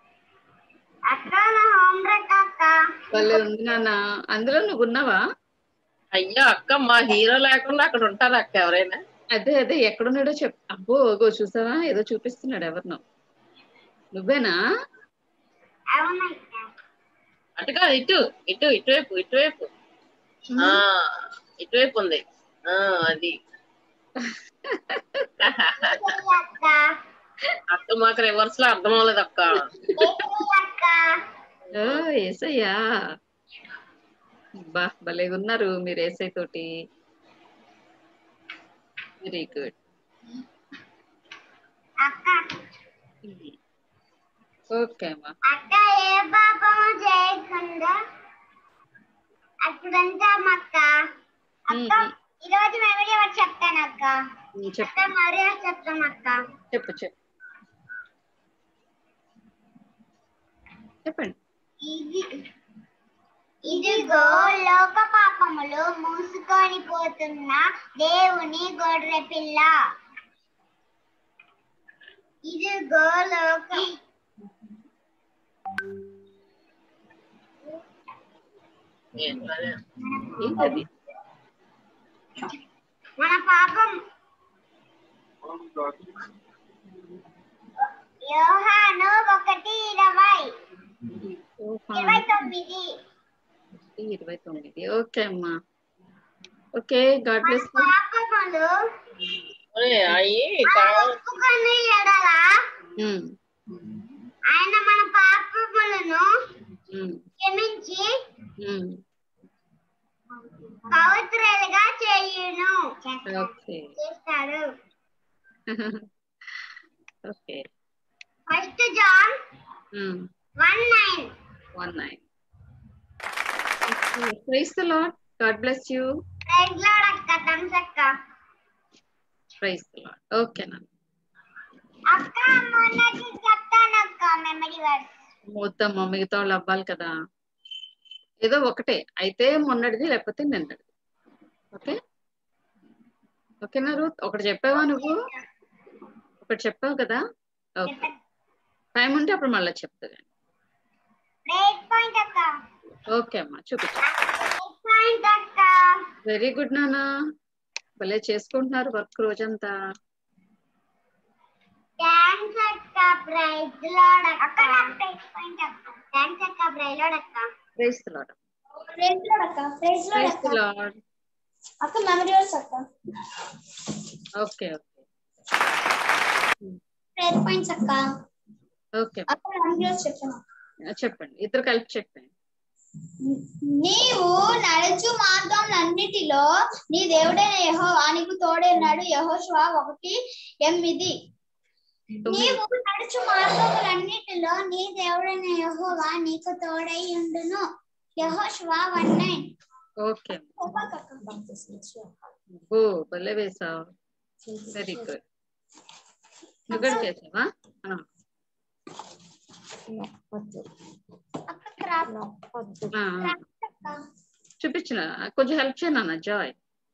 వాళ్ళు ఉంది నాన్న, అందులో నువ్వు ఉన్నావా? అయ్యో అక్క, మా హీరో లేకుండా అక్కడ ఉంటారు అక్క ఎవరైనా? అదే అదే, ఎక్కడున్నాడో చెప్పు. అబ్బో చూసావా, ఏదో చూపిస్తున్నాడు. ఎవరినో? నువ్వేనా? అటుగా ఇటు ఇటు ఇటువైపు ఇటువైపు ఇటువైపు ఉంది. అది అక్క మాకు రివర్స్ లో అర్థం అవ్వలేదు అక్క. ఏసయ్యా, బా భలే ఉన్నారు మీరు ఏసై తోటి. Very good. ఓకే అమ్మా. అక్క ఏ పాపము చేయకుండా అప్పుడంతా అక్క అక్క ఈరోజు మెమరీ వర్డ్ చెప్తాను అక్క. మెమరీ వర్డ్ చెప్తాను అక్క. చెప్పు చెప్పు చెప్పండి. ఇదిగో లోక పాపములు మూసుకొని పోతున్న దేవుని గొర్రె పిల్ల. ఇదిగో లోక ఏంటది? మన పాపం. యోహాను 1:29. ఓకే అమ్మా. Okay, God bless. పాపములు ఆయన మన పాపములను క్షమించి పవిత్రులుగా చేయును చేస్తాడు. Okay, first John 1:9. Praise the Lord. God bless you. Praise Lord అక్క. థాంక్స్ అక్క. Praise the Lord. ఓకేనా అక్క? మొన్నటి చెప్తాను అక్క మెమరీ వర్డ్స్. మొత్తమ్మా, మిగతా వాళ్ళు అవ్వాలి కదా. ఏదో ఒకటే అయితే, మొన్నటిది లేకపోతే నిన్నటిది. ఓకే ఓకేనా రూత్? ఒకటి చెప్పావా నువ్వు? ఒకటి చెప్పావు కదా. ఓకే, టైం ఉంటే అప్పుడు మళ్ళీ చెప్తాను. ఓకే అమ్మా, చూపించు. వెరీ గుడ్ నాన్న, భలే చేసుకుంటున్నారు వర్క్ రోజంతా. థాంక్స్ అక్క. ప్రైజ్ లార్డ్ అక్క. థాంక్స్ అక్క. ప్రైజ్ లార్డ్ అక్క. Praise the Lord. Praise Lord అక్క. ప్రైజ్ లార్డ్ అక్క. మెమరీ వర్డ్స్ అక్క. Okay okay. ప్రేయర్ పాయింట్స్ అక్క. ఓకే అక్క మెమరీ వర్డ్స్ చెప్తాను. చెప్పండి, ఇద్దరు కలిపి చెప్పండి. నీవు నడుచు మార్గంలన్నిటిలో నీ దేవుడైన యెహోవా నీకు తోడై ఉన్నాడు. యెహోషువ 1:8. నీవు నడుచు మార్గములన్నిటిలో నీ దేవుడైన యెహోవా నీకు తోడై ఉండును. యెహోషువ 1:9. ఓకే ఓ భలే వేసావు. Very good. నువ్వు కూడా చేసావా? చూపించిన కొంచెం హెల్ప్ చేయనా జాయ్.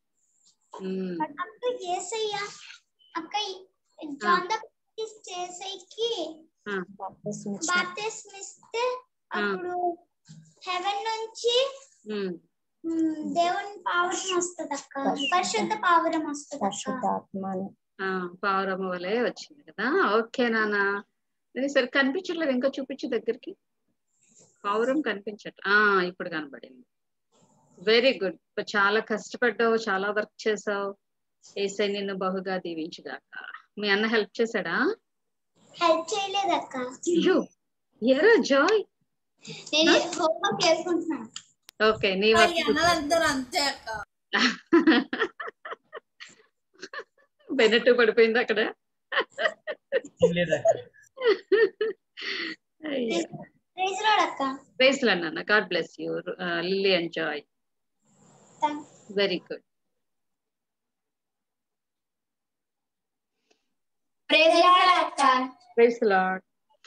అక్క యేసయ్య అక్క జాన్ ద బాప్టిస్ట్ చేసేకి బాప్టిజం ఇస్తే అప్పుడు హెవెన్ నుంచి దేవుని పావరం వస్తుంది అక్క. పరిశుద్ధ పావరం వస్తుంది అక్క. పావురం వలే వచ్చింది కదా. ఓకే నాన్న. సరే కనిపించట్లేదు, ఇంకా చూపించు దగ్గరికి. పావురం కనిపించట్ ఇప్పుడు కనబడింది. Very good. చాలా కష్టపడ్డావు, చాలా వర్క్ చేసావు. యేసయ్య నిన్ను బహుగా దీవించుగాక. మీ అన్న హెల్ప్ చేశాడా? హెల్ప్ చేయలేదు అక్క. ఎరా జాయ్, నేను హోంవర్క్ చేసుకుంటున్నాను. ఓకే నీ వర్క్ అంతే అక్క. బెనెట్ పడిపోయింది అక్కడ. ప్రైజ్ లార్డ్ నాన్న. God bless you Lily and Joy. Very good. Praise Lord.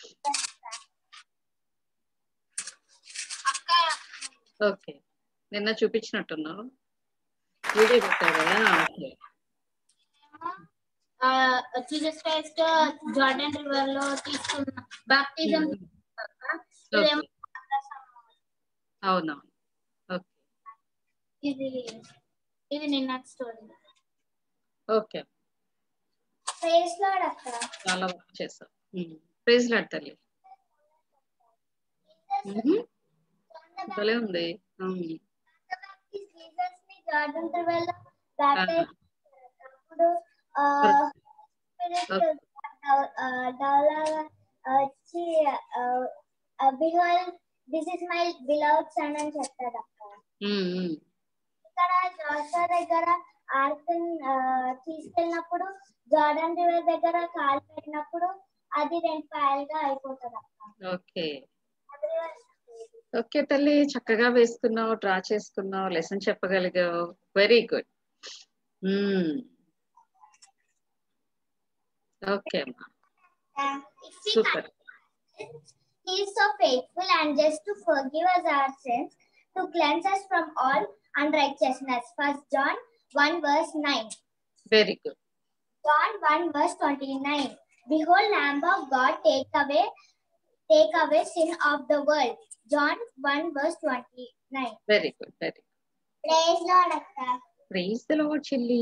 Okay నిన్న చూపించినట్టున్నావు, వీడియో పెట్టావు కదా. Okay Jesus Christ Jordan river లో తీసుకున్న బాప్టిజం. అవునవును. ఓకే ఇది నిన్న స్టోరీ. ఓకే ప్రైజ్ లార్డ్ అక్క. చాలా వర్క్ చేసావు. ప్రైజ్ లార్డ్ తల్లి. భలే ఉంది. జీసస్ ని జార్డన్ రివర్ లో బాప్టిజం అప్పుడు వచ్చి behold this is my beloved son అని చెప్తాడు అక్క. ఇక్కడ జోషువా దగ్గర ఆర్కన్ తీసుకెళ్ళినప్పుడు జార్డన్ రివర్ దగ్గర కాలు పెట్టినప్పుడు అది 2 పాయలుగా అయిపోతుంది అక్క. ఓకే ఓకే తల్లి, చక్కగా వేసుకున్నావు, డ్రా చేసుకున్నావు, లెసన్ చెప్పగలిగావు. Very good. ఓకే అమ్మా, super. He is so faithful and just to forgive us our sins, to cleanse us from all unrighteousness. 1 John 1 verse 9. Very good. John 1 verse 29. Behold, Lamb of God, take away sin of the world. John 1 verse 29. Very good, very good. Praise Lord akka. Praise the Lord, Chilli.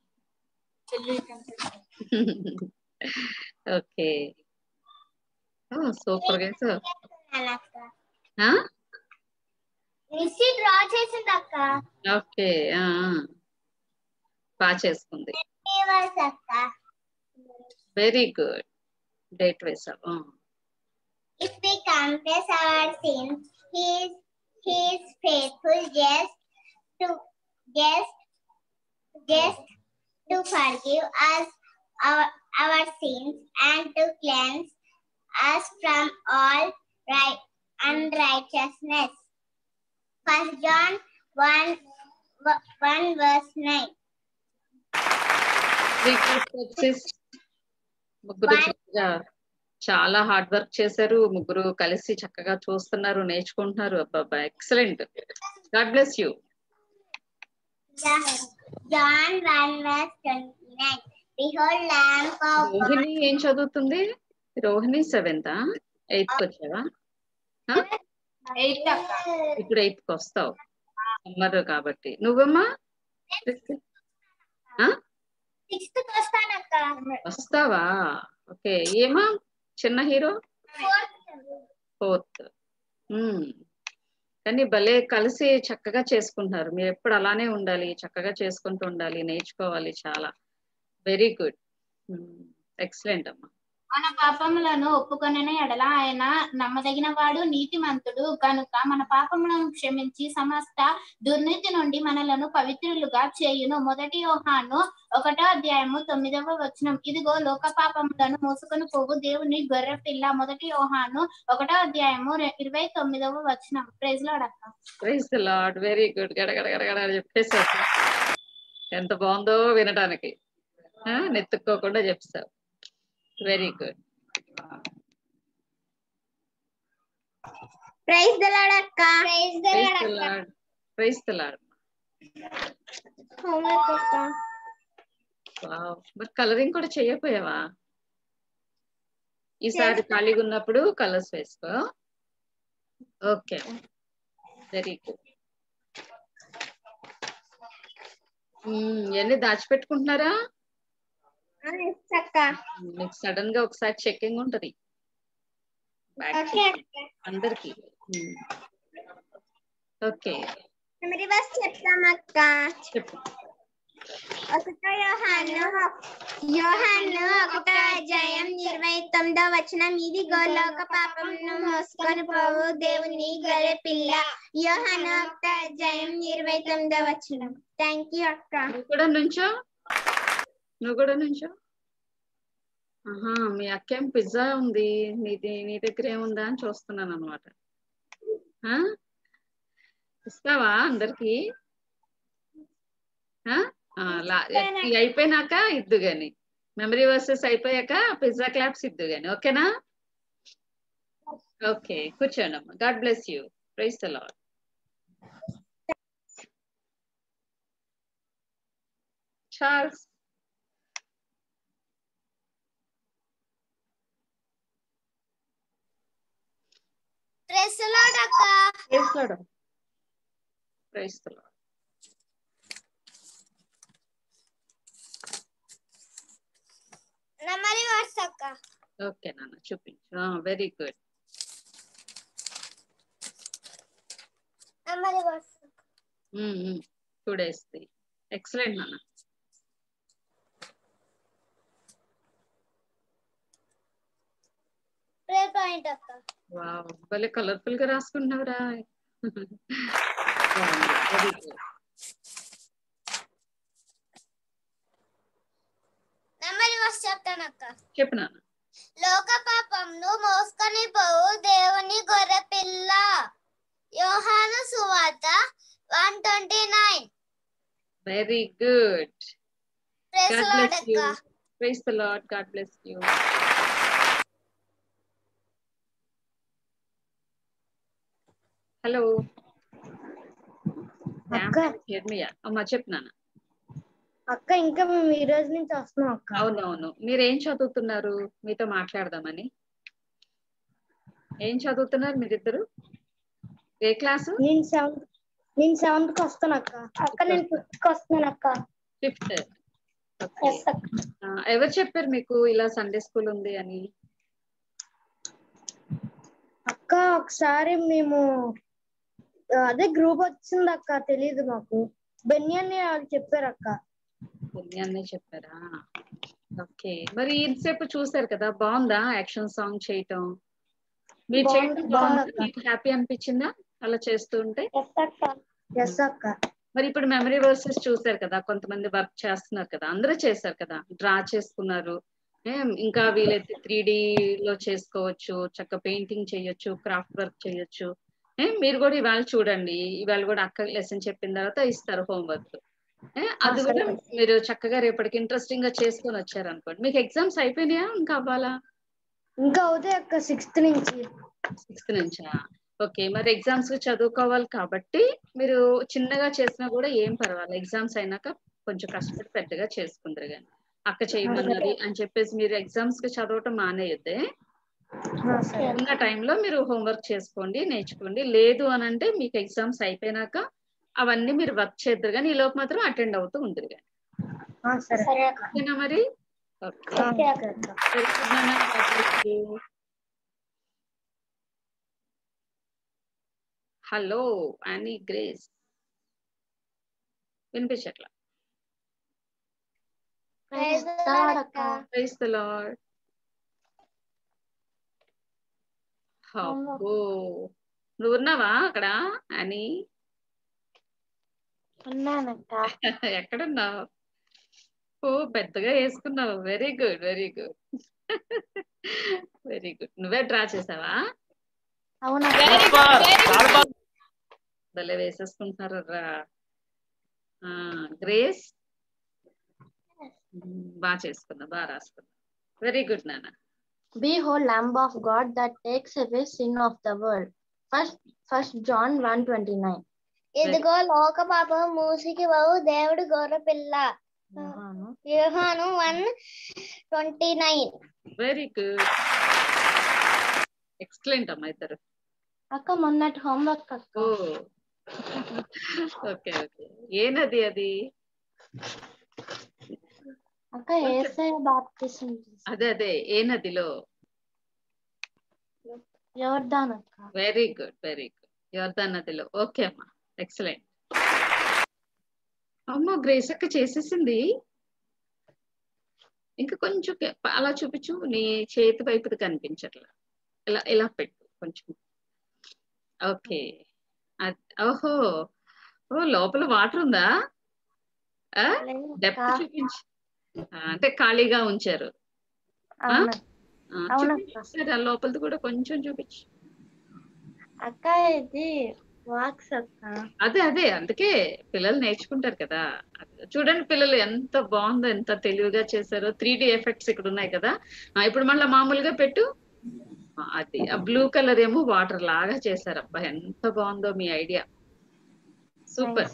Okay. Oh, super గా sir. నిసి draw చేసింది అక్క. Okay బాగా చేసుకుంది. Very good. Date వేసావు. If we confess our sins, he is faithful just to forgive us our sins and to cleanse us from all unrighteousness. 1 John 1 verse 9. ముగ్గురు చాలా hard work చేశారు. ముగ్గురు కలిసి చక్కగా చూస్తున్నారు, నేర్చుకుంటున్నారు. అబ్బాబ్బా, excellent. God bless you. John 1 verse 29. Behold, Lamb of God. Rohini ఏం చదువుతుంది? రోహిణి 7th 8th వచ్చావా? ఇప్పుడు 8th వస్తావు, సమ్మర్ కాబట్టి. నువ్వమ్మా 6th వస్తానక్క. వస్తావా? ఓకే. ఏమా చిన్న హీరో? 4th. కానీ భలే కలిసి చక్కగా చేసుకుంటున్నారు. మీరు ఎప్పుడు అలానే ఉండాలి, చక్కగా చేసుకుంటూ ఉండాలి, నేర్చుకోవాలి చాలా. వెరీ గుడ్, ఎక్సలెంట్ అమ్మా. మన పాపములను ఒప్పుకొనిన ఎడల ఆయన నమ్మదగిన వాడు నీతిమంతుడు కనుక మన పాపములను క్షమించి సమస్త దుర్నీతి నుండి మనలను పవిత్రులుగా చేయును. 1 యోహాను 1:9 ఇదిగో లోక పాపములను మోసుకొని పోవు దేవుని గొర్రె పిల్ల. 1 యోహాను 1:29. ప్రైజ్ లార్డ్ అక్క. Praise the Lord. Very good. గడగడగడగడ చెప్పేసారు. ఎంత బాగుందో వినడానికి. నెత్తుక్కోకుండా చెప్తావు. Very good. Praise the Lord అక్క. Praise the praise Lord the Lord. Praise the Lord. Homework అక్క. వావ్. మరి కలరింగ్ కూడా చేయకపోయావా? ఈసారి ఖాళీగా ఉన్నప్పుడు కలర్స్ వేసుకో. Okay, very good. ఇవన్నీ దాచిపెట్టుకుంటున్నారా? అక్క. మీకు సడన్ గా ఒకసారి చెకింగ్ ఉంటది అందరికి. ఓకే, మెమరీ వర్స్ చెప్తామక్క. చెప్పు. 1 యోహాను 1:29 ఇదిగో లోక పాపమును మోసుకొని పోవు దేవుని గొర్రె పిల్ల. యోహాను 1:29. థ్యాంక్ యూ అక్క. నువ్వు కూడా నుంచో. ఆహా, మీ అక్కేం పిజ్జా ఉంది, నీ దగ్గర ఏముందా అని చూస్తున్నాను అనమాట. ఇస్తావా అందరికి? అయిపోయినాక ఇద్దు గాని, మెమరీ వర్సెస్ అయిపోయాక పిజ్జా క్లాప్స్ ఇద్దు గాని. ఓకేనా? ఓకే, కూర్చోండి అమ్మా. God bless you. Praise the Lord. Charles. Praise the Lord అక్క. Praise the Lord. Praise the Lord. Memory verse అక్క. ఓకే నాన్న, చూపించు. Very good. Memory verse 2 days. Excellent నాన్న. ప్రేయర్ పాయింట్ అక్క. వావ్, భలే కలర్ఫుల్ గా రాసుకుంటున్నావురా. Very good. మెమరీ వర్స్ చెప్తానక్క. చెప్పు నాన్న. లోక పాపంను మోసుకొని పోవు దేవుని గొర్రె పిల్ల. యోహాను సువార్త 1:29. Very good. Praise the Lord అక్క. Praise the Lord. God bless you. Hello అమ్మా, చెప్పు నాన్న. అక్క, ఇంకా మేము ఈ రోజు నుంచి వస్తున్నాం అక్క. అవునవును. మీరేం చదువుతున్నారు? మీతో మాట్లాడదామని. ఏం చదువుతున్నారు మీరిద్దరు? ఏ క్లాసు? నేను 7th కి వస్తాను అక్క. నేను 5th కి వస్తున్నాను అక్క. 5th. ఎవరు చెప్పారు మీకు ఇలా సండే స్కూల్ ఉంది అని? అక్క, ఒకసారి మేము అదే గ్రూప్ వచ్చింది అక్క, తెలీదు మాకు. బెన్నీ అని వాళ్ళు చెప్పారు అక్క. బెన్నీ అనే చెప్పారా? ఓకే, మరి ఇంతసేపు చూసారు కదా, బాగుందా యాక్షన్ సాంగ్ చేయటం? మీరు చేయటం బాగుందా? మీకు హ్యాపీ అనిపించిందా అలా చేస్తూ ఉంటే? ఎస్ అక్క. మరి ఇప్పుడు మెమరీ వర్సెస్ చూసారు కదా, కొంతమంది వర్క్ చేస్తున్నారు కదా, అందరూ చేశారు కదా, డ్రా చేసుకున్నారు. ఇంకా వీలైతే 3D లో చేసుకోవచ్చు, చక్కగా పెయింటింగ్ చేయొచ్చు, క్రాఫ్ట్ వర్క్ చేయొచ్చు. మీరు కూడా ఇవాళ చూడండి, ఇవాళ కూడా అక్క లెసన్ చెప్పిన తర్వాత ఇస్తారు హోంవర్క్. అది కూడా మీరు చక్కగా రేపటికి ఇంట్రెస్టింగ్ గా చేసుకొని వచ్చారు అనుకోండి. మీకు ఎగ్జామ్స్ అయిపోయినాయా, ఇంకా అవ్వాలా? ఇంకా అవుతాయి అక్క, 6th నుంచి. 6th నుంచా? ఓకే, మరి ఎగ్జామ్స్ చదువుకోవాలి కాబట్టి మీరు చిన్నగా చేసినా కూడా ఏం పర్వాలేదు. ఎగ్జామ్స్ అయినాక కొంచెం కష్టపడి పెద్దగా చేసుకుందరు కానీ, అక్క చేయమన్నది అని చెప్పేసి మీరు ఎగ్జామ్స్ కి చదవటం మానేయద్దే. ఉన్న టైంలో మీరు హోంవర్క్ చేసుకోండి, నేర్చుకోండి. లేదు అని అంటే మీకు ఎగ్జామ్స్ అయిపోయినాక అవన్నీ మీరు వర్క్ చేద్దరు కానీ, ఈ లోపు మాత్రం అటెండ్ అవుతూ ఉంటుంది కానీ. ఓకేనా మరి? హలో అని గ్రేస్, వినిపించట్లా? Praise the Lord. అబ్బో నువ్వు ఉన్నావా అక్కడ అని? ఉన్నానక్క. ఎక్కడున్నావు? ఓ పెద్దగా వేసుకున్నావు. Very good very good very good. నువ్వే డ్రా చేసావా? అవునక్క. భలే వేసేసుకుంటున్నారు రా. గ్రేస్ బాగా చేసుకున్నా, బాగా రాసుకున్నా. వెరీ గుడ్ నాన్న. Behold, Lamb of God that takes away sin of the world. First John 1:29. ఇదిగో లోక పాపం మూసికి బావు దేవుడు గొర్రె పిల్ల. యోహాను 1:29. Very good. ఎక్సలెంట్ అమ్మా ఇద్దరు. అక్క మొన్నటి హోంవర్క్ అక్క. ఓ ఓకే ఓకే. ఏ నది అది? అక్క యేసయ్య బాప్తిసం. అదే అదే ఏ నదిలో? యోర్దాన్ అక్క. Very good very good. యోర్దాన్ నదిలో. ఓకే అమ్మా ఎక్సలెంట్. అమ్మో గ్రేస్ అక్క చేసేసింది. ఇంకా కొంచెం అలా చూపించు, నీ చేతి వైపుది కనిపించట్లా. ఇలా ఇలా పెట్టు కొంచెం. ఓకే. ఓహో ఓ లోపల వాటర్ ఉందా? డెప్త్ చూపించు. అంటే ఖాళీగా ఉంచారు. సరే లోపలిది కూడా కొంచెం చూపించు అక్క. ఇది వాక్స్ అక్క. అదే అదే అందుకే పిల్లలు నేర్చుకుంటారు కదా. చూడండి పిల్లలు ఎంత బాగుందో, ఎంత తెలివిగా చేశారో. 3D ఎఫెక్ట్స్ ఇక్కడ ఉన్నాయి కదా. ఇప్పుడు మళ్ళీ మామూలుగా పెట్టు. అది ఆ బ్లూ కలర్ ఏమో వాటర్ లాగా చేశారు. అబ్బా ఎంత బాగుందో మీ ఐడియా. సూపర్.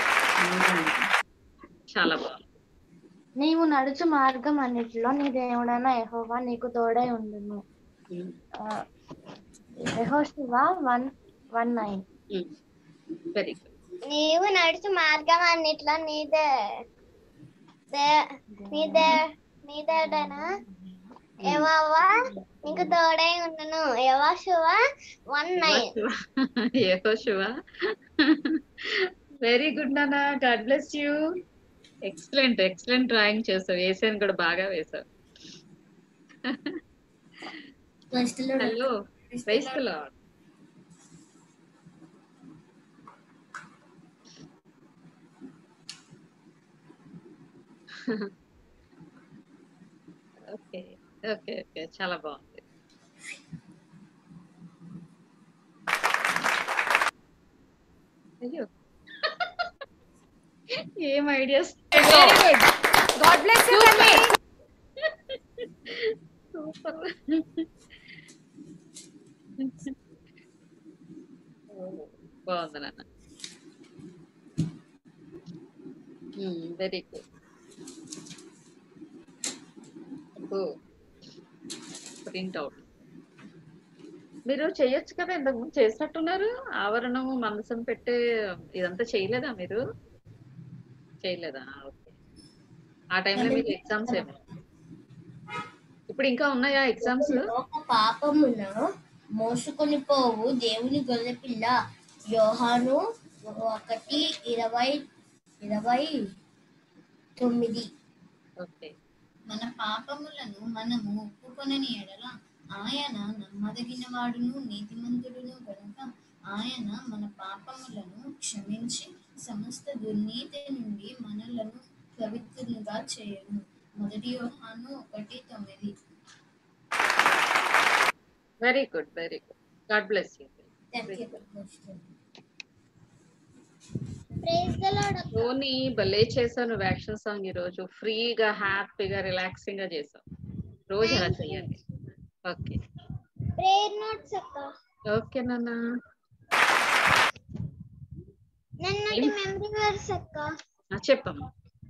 చాలా బాగుంది. నీవు నడుచు మార్గం అన్నిటిలో నీ దేవుడైన యెహోవా నీకు తోడై ఉండును. యెహోషువ 1:9. Very good. నీవు నడుచు మార్గం అన్నిట్లో నీ దేవుడైన యెహోవా నీకు తోడై ఉండును. యెహోషువ 1:9. యెహోషువ. వెరీ గుడ్ నాన్న. God bless you. Excellent excellent drawing చేసావు. వేసాను కూడా బాగా వేసావు. Hello praise the Lord. Okay okay okay చాలా బాగుంది. అయ్యో ఏం ideas. Very good. God bless you తల్లి. సూపర్. బాగుంది నాన్న. Very good. ప్రింట్ అవుట్ మీరు చేయొచ్చు కదా. ఇంతకుముందు చేసినట్టున్నారు. ఆవరణము మనసం పెట్టే ఇదంతా చేయలేదా మీరు? చేయలేదా? ఓకే. ఆ టైంలో మీకు ఎగ్జామ్స్ ఏమో. ఇప్పుడు ఇంకా ఉన్నాయా ఎగ్జామ్స్? పాపమున మోసుకొని పోవు దేవుని గొర్రెపిల్ల. యోహాను 1:29. ఓకే. మన పాపములను మనము ఒప్పుకొనని ఎడల ఆయన నమ్మదగిన వాడును నీతిమంతుడును గనుక ఆయన మన పాపములను క్షమించి సమస్త దుర్నీతి నుండి మనలను పవిత్రులుగా చేయను. 1 యోహాను 1:9. Very good very good. God bless you. Dhoni భలే చేశాను యాక్షన్ సాంగ్. ఈ రోజు ఫ్రీగా హ్యాపీగా రిలాక్సింగ్ గా చేసావు. రోజు అలా చేయండి. ఓకే. ప్రేయర్ నోట్స్ అక్క. ఓకే నాన్న. నిన్నటి మెమరీ వర్స్ అక్క. చెప్పమ్మా.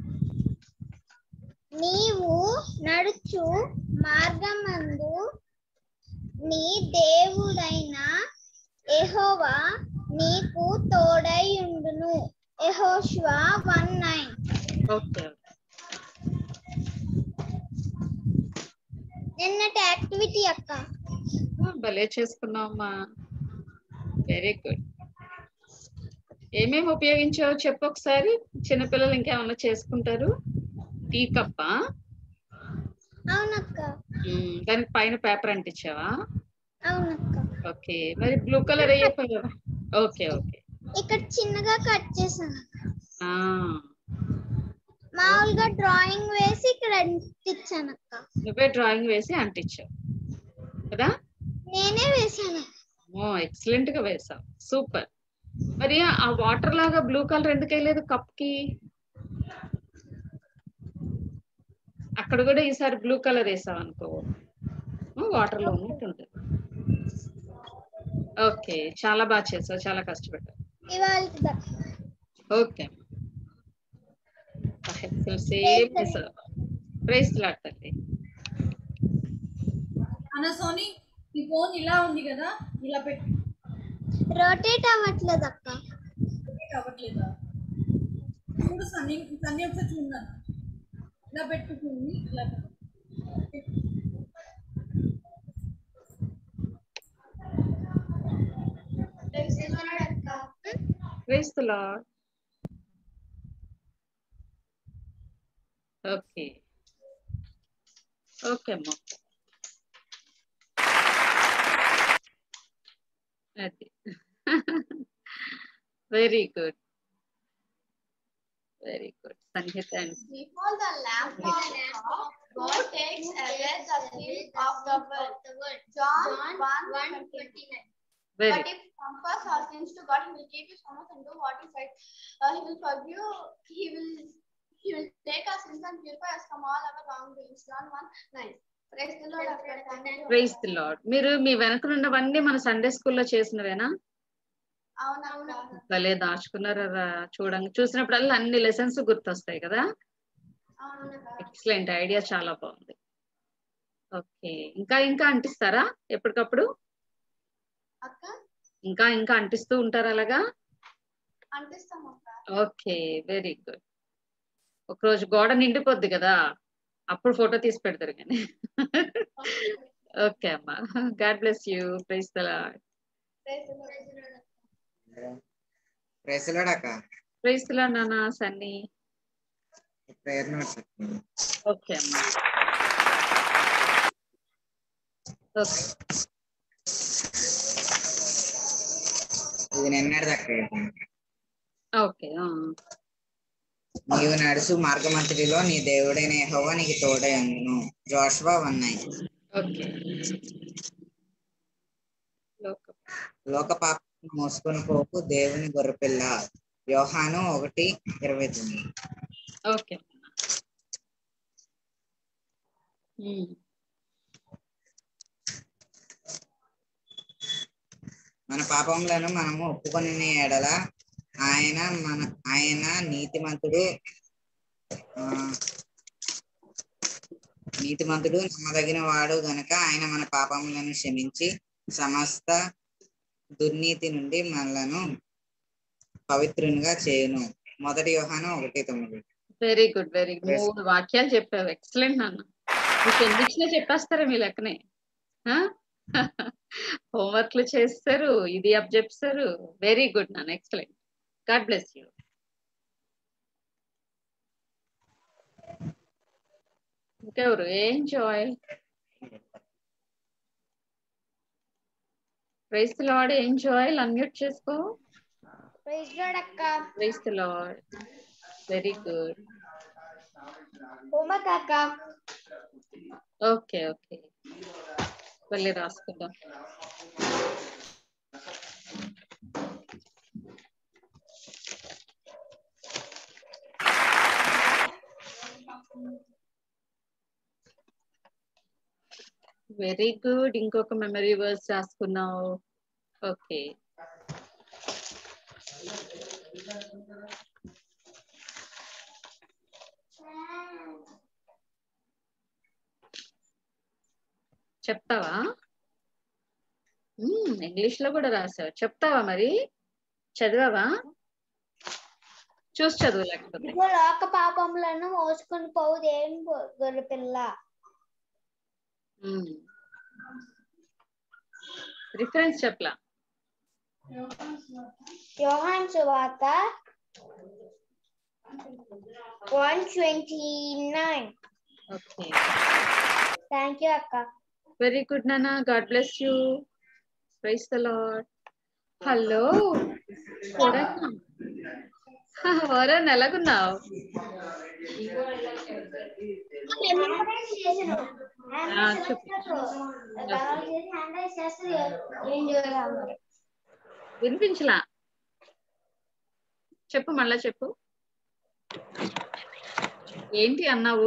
నీవు నడుచు మార్గమందు నీ దేవుడైన యెహోవా నీకు తోడై ఉండును. యెహోషువ 1:9. ఓకే. నిన్నటి యాక్టివిటీ అక్క. భలే చేసుకున్నావమ్మా. Very good. ఏమేమి ఉపయోగించావు చెప్పు ఒకసారి. చిన్నపిల్లలు ఇంకేమన్నా చేసుకుంటారు. టీ కప్పా? అవునక్క. దానికి పైన పేపర్ అంటించావా? అవునక్క. ఓకే, మరి బ్లూ కలర్ అయ్యపోయావా? Okay okay. ఇక్కడ చిన్నగా కట్ చేశాను. ఆ, మామూలుగా డ్రాయింగ్ వేసి ఇక్కడ అంటించాను అక్క. నువ్వే డ్రాయింగ్ వేసి అంటించావు కదా? నేనే వేసాను. ఎక్సలెంట్ గా వేసావు, సూపర్. మరి ఆ వాటర్ లాగా బ్లూ కలర్ ఎందుకు వేయలేదు కప్ కి? అక్కడ కూడా ఈసారి బ్లూ కలర్ వేసావు అనుకో, వాటర్ లో ఉన్నట్టు ఉంటుంది. ఓకే, చాలా బాగా చేసావు, చాలా కష్టపడ్డావు. ఓకే, సేమ్ చేసావు. ప్రైజ్ లాడతండి అన్న సోని, ఈ ఫోన్ ఇలా ఉంది కదా, ఇలా పెట్టు. రొటేట్ అవ్వట్లేదు అక్క. రొటేట్ అవ్వట్లేదా? చూడు సన్నీ, సన్నీ ఒకసారి చూడన్నా. ఇలా పెట్టుకుంది, ఇలా పెట్టు. Praise the Lord. Okay okay అమ్మా, అది very good very good. Sangeetha and Before the lamp of God takes away the sin of the world. John 1:29. Very But if we confess our sins to God, He will keep His promise and do what He said. He will forgive. He will take our sins and purify us from all our wrongdoings. John 1:9. Praise the Lord. Praise the Lord. మీరు మీ వెనకనున్నవన్నీ మన Sunday స్కూల్లో చేసినవేనా? అవునవును. భలే దాచుకున్నారా, చూసినప్పుడల్లా అన్ని lessons గుర్తొస్తాయి కదా. ఎక్సలెంట్ ఐడియా, చాలా బాగుంది. ఓకే, ఇంకా ఇంకా అంటిస్తారా ఎప్పటికప్పుడు? అక్క ఇంకా ఇంకా అంటిస్తూ ఉంటారా అలాగా? అంటిస్తాం అక్క. Okay, very good. ఒకరోజు గోడ నిండిపోద్ది కదా, అప్పుడు ఫోటో తీసి పెడతారు కానీ. ఓకే అమ్మా, God bless you. Praise the Lord. Praise the Lord అక్క. ప్రైజ్ ది లార్డ్ నాన్న. Sunny prayer notes. ఓకే అమ్మా. ఓకే, ఇది నిన్నటిది అక్క. ఓకే. నీవు నడుచు మార్గమంతటిలో నీ దేవుడైన యెహోవా నీకు తోడై ఉండును. జోషువా 1:9. ఓకే. లోక పాపం మోసుకొని పోకు దేవుని గొర్రెపిల్ల. యోహాను 1:29. ఓకే. మన పాపములను మనము ఒప్పుకొని ఎడల ఆయన నీతిమంతుడు నమ్మదగిన వాడు గనుక ఆయన మన పాపములను క్షమించి సమస్త దుర్నీతి నుండి మనలను పవిత్రునిగా చేయును. 1 యోహాను 1:9. Very good very good. 3 వాక్యాలు చెప్పావు, ఎక్సలెంట్ నాన్న. మీకు ఎన్ని ఇచ్చినా చెప్పేస్తారా మీ లెక్కనే? హోంవర్క్లు చేస్తారు, ఇది అప్ చెప్తారు. వెరీ గుడ్ నాన్న, ఎక్సలెంట్. God bless you. ఇంకెవరు? Enjoy. Praise the Lord. Enjoy, unmute చేసుకో. ప్రైజ్ ది లార్డ్ అక్క. Praise the Lord. Very good. Homework అక్క. ఓకే ఓకే, వెళ్ళి రాసుకుందాం. Very good. ఇంకొక మెమరీ వర్స్ రాసుకున్నావు. ఓకే. చెప్తావా? ఇంగ్లీష్ లో కూడా రాసావు, చెప్తావా? మరి చదివావా? చూసి చదువు లేకపోతే. లోక పాపములను మోసుకొని పోవు దేవుని గొర్రెపిల్ల. రిఫరెన్స్ చెప్పలా? యోహాను సువార్త 1:29. ఓకే, థ్యాంక్ యూ అక్క. వెరీ గుడ్ నాన్న. God bless you. Praise the Lord. Hello Varun, ఎలాగున్నావు? వినిపించలా, చెప్పు, మళ్ళా చెప్పు. ఏంటి అన్నావు?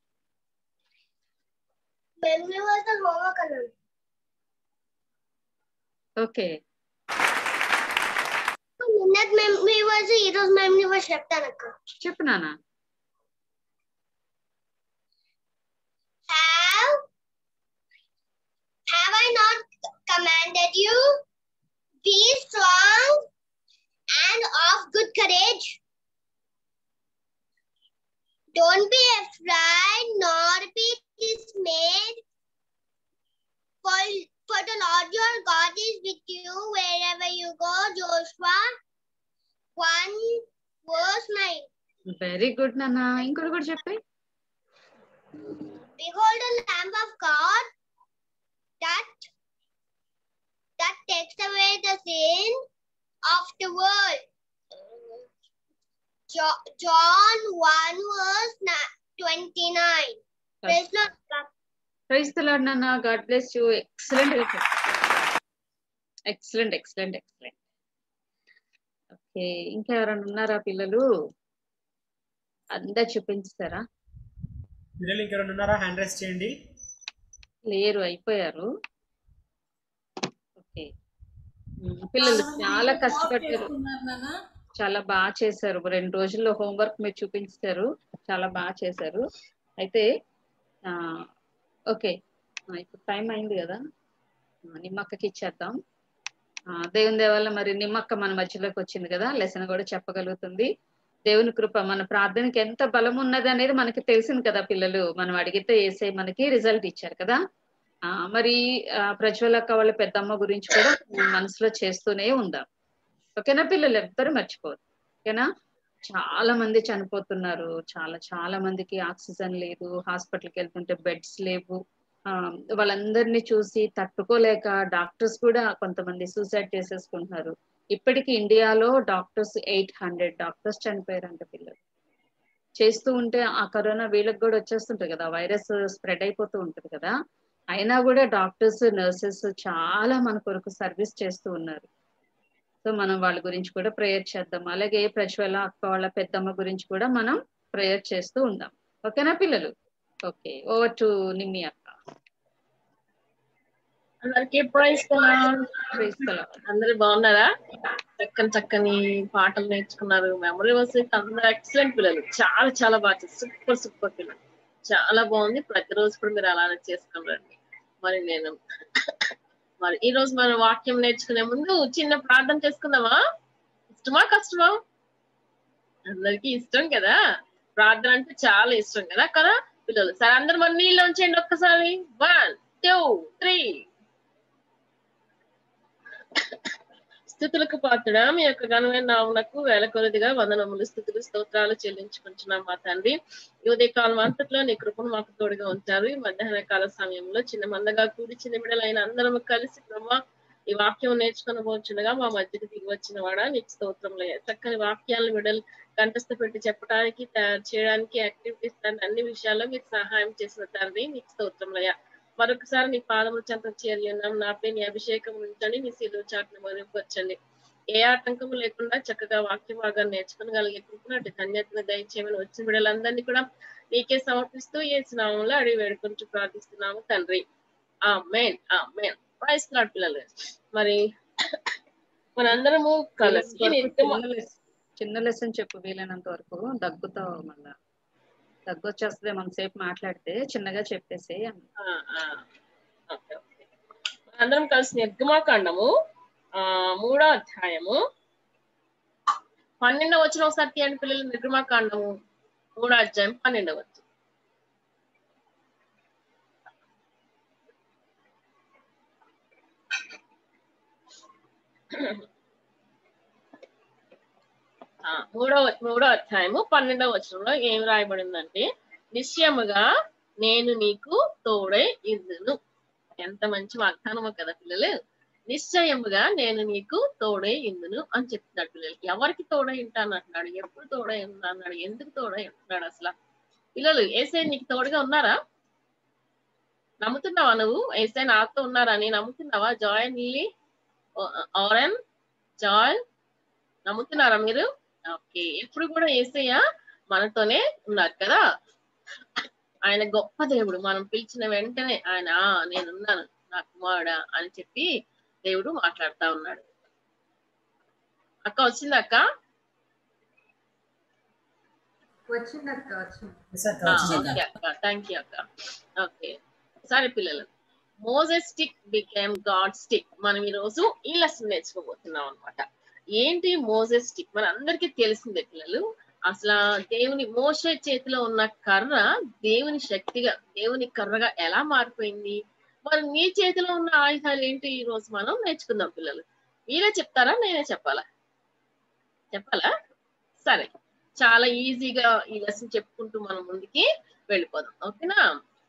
ఓకే, చెప్తానక్క. చెప్పు నాన్న. Have I not commanded you? Be strong and of good courage. Don't be afraid nor be dismayed, for the Lord your God is with you wherever you go. Joshua 1:9. Very good నాన్న. ఇంకోటి కూడా చెప్పే. Behold the Lamb of God that takes away the sin of the world. John 1:29. Praise the Lord. Praise the Lord నాన్న. God bless you. Excellent excellent excellent excellent. Okay, ఇంకా ఎవరైనా ఉన్నారా పిల్లలు? అందరు చూపించారా? పిల్లలు ఇంకెవరైనా ఉన్నారా? హ్యాండ్ రైస్ చేయండి. లేరు, అయిపోయారు. ఓకే, పిల్లలు చాలా కష్టపడ్డారు, చాలా బాగా చేశారు. 2 రోజుల్లో హోంవర్క్ మీరు చూపించారు, చాలా బాగా చేశారు. అయితే ఓకే, ఇప్పుడు టైం అయింది కదా, నిమ్మక్కకి ఇచ్చేద్దాం. దేవుని దేవల్ల మరి నిమ్మక్క మన మధ్యలోకి వచ్చింది కదా, లెసన్ కూడా చెప్పగలుగుతుంది. దేవుని కృప, మన ప్రార్థనకి ఎంత బలం ఉన్నది అనేది మనకి తెలిసింది కదా పిల్లలు. మనం అడిగితే యేసయ్య మనకి రిజల్ట్ ఇచ్చారు కదా. మరి ప్రజ్వలక్క వాళ్ళ పెద్దమ్మ గురించి కూడా మనసులో చేస్తూనే ఉందాం. ఓకేనా పిల్లలు? ఎవ్వరు మర్చిపోదు. ఓకేనా? చాలా మంది చనిపోతున్నారు, చాలా మందికి ఆక్సిజన్ లేదు, హాస్పిటల్కి వెళ్తుంటే బెడ్స్ లేవు. వాళ్ళందరినీ చూసి తట్టుకోలేక డాక్టర్స్ కూడా కొంతమంది సూసైడ్ చేసేసుకుంటున్నారు. ఇప్పటికి ఇండియాలో డాక్టర్స్ 800 డాక్టర్స్ చనిపోయారంట పిల్లలు. చేస్తూ ఉంటే ఆ కరోనా వీళ్ళకి కూడా వచ్చేస్తుంటది కదా, వైరస్ స్ప్రెడ్ అయిపోతూ ఉంటది కదా. అయినా కూడా డాక్టర్స్, నర్సెస్ చాలా మన కొరకు సర్వీస్ చేస్తూ ఉన్నారు. సో మనం వాళ్ళ గురించి కూడా ప్రేయర్ చేద్దాం. అలాగే ప్రజ్వల అక్క వాళ్ళ పెద్దమ్మ గురించి కూడా మనం ప్రేయర్ చేస్తూ ఉందాం. ఓకేనా పిల్లలు? ఓకే, ఓవర్ టు నిమ్మి అక్క. అందరికి ప్రైజ్ ద లార్డ్. అందరూ బాగున్నారా? చక్కని పాటలు నేర్చుకున్నారు, మెమరీ వర్స్ అందరూ ఎక్సలెంట్ పిల్లలు. చాలా బాగా, సూపర్ పిల్లలు, చాలా బాగుంది. ప్రతిరోజు కూడా మీరు అలానే చేసుకున్నారండి. మరి ఈ రోజు మనం వాక్యం నేర్చుకునే ముందు చిన్న ప్రార్థన చేసుకుందామా? ఇష్టమా కష్టమా? అందరికి ఇష్టం కదా, ప్రార్థన అంటే చాలా ఇష్టం కదా పిల్లలు. సరే, అందరు మరి నీళ్ళు ఉంచండి ఒక్కసారి. 1 2 3. స్తుతులకు పాత్రుడా, మీ యొక్క ఘనమైన నామమునకు వేల కొలదిగా వందనములు, స్తుతులు, స్తోత్రాలు చెల్లించుకుంటున్నాం మా తండ్రి. ఈ ఉదయకాలం అంతట్లో నీ కృపను మాకు తోడుగా ఉంచారు. ఈ మధ్యాహ్న కాల సమయంలో చిన్న మందగా కూడి చిన్న బిడ్డలైన అందరం కలిసి ప్రభా ఈ వాక్యం నేర్చుకుని పోచుండగా మా మధ్యకి దిగి వచ్చిన వాడా నీకు స్తోత్రములయ్యా. చక్కని వాక్యాలను బిడ్డలు కంఠస్థ పెట్టి చెప్పడానికి, తయారు చేయడానికి, యాక్టివిటీస్ అన్ని విషయాల్లో మీకు సహాయం చేసిన తండ్రి నీకు స్తోత్రములయ్యా. మరొకసారి నీ పాదముల చెంత చేరి ఉన్నాం. నాపై నీ అభిషేకం ఉంచండి, నీ శిలువ చాటును మరింపొచ్చండి. ఏ ఆటంకము లేకుండా చక్కగా వాక్య భాగాన్ని నేర్చుకోగలిగే కృపను ధన్యతను దయచేయమని వచ్చిన బిడ్డలందరినీ కూడా నీకే సమర్పిస్తూ యేసు నామములో అడిగి వేడుకొని ప్రార్థిస్తున్నాము తండ్రి. ఆమేన్ ఆమేన్. ప్రైజ్ లార్డ్ పిల్లలు. మరి మనందరము కలిసి చిన్న లెసన్ చెప్పు, వీలైనంత వరకు. దగ్గుతావు, మళ్ళా దగ్గు వచ్చేస్తుంది మనం సేపు మాట్లాడితే. చిన్నగా చెప్పేసి. అందరం కలిసి నిర్గమాకాండము 3వ అధ్యాయము 12వ వచనం ఒకసారి తీయండి పిల్లలు. నిర్గమాకాండము 3వ అధ్యాయం 12వ వచనం. మూడో అధ్యాయము 12వ వచనంలో ఏం రాయబడిందంటే, నిశ్చయముగా నేను నీకు తోడై ఇందును. ఎంత మంచి వాగ్దానమో కదా పిల్లలు. నిశ్చయముగా నేను నీకు తోడై ఇందును అని చెప్తున్నాడు పిల్లలకి. ఎవరికి తోడై ఉంటాను అంటున్నాడు, ఎప్పుడు తోడై ఉన్నా అన్నాడు, ఎందుకు తోడై ఉంటున్నాడు అసలు. పిల్లలు యేసయ్య నీకు తోడుగా ఉన్నారా? నమ్ముతున్నావా నువ్వు యేసయ్య నాతో ఉన్నారని నమ్ముతున్నావా? జాయ్ లిల్లీ, ఆరెన్, జాయ్ నమ్ముతున్నారా మీరు? ఓకే, ఎప్పుడు కూడా యేసయ్య మనతోనే ఉన్నారు కదా. ఆయన గొప్ప దేవుడు. మనం పిలిచిన వెంటనే ఆయన నేనున్నాను నా కుమారుడా అని చెప్పి దేవుడు మాట్లాడుతా ఉన్నాడు. అక్క వచ్చిందా అక్క? ఓకే అక్క, థ్యాంక్ యూ అక్క. ఓకే సరే పిల్లలు, Moses stick became God stick. మనం ఈ రోజు ఈ లెసన్ నేర్చుకోబోతున్నాం అనమాట. ఏంటి మోసెస్ స్టిక్? మన అందరికీ తెలిసిందే పిల్లలు. అసలు దేవుని మోషే చేతిలో ఉన్న కర్ర దేవుని శక్తిగా, దేవుని కర్రగా ఎలా మారిపోయింది? మరి నీ చేతిలో ఉన్న ఆయుధాలు ఏంటి? ఈ రోజు మనం నేర్చుకుందాం పిల్లలు. మీరే చెప్తారా నేనే చెప్పాలా? చెప్పాలా? సరే, చాలా ఈజీగా ఈ లెసన్ చెప్పుకుంటూ మనం ముందుకి వెళ్ళిపోదాం. ఓకేనా?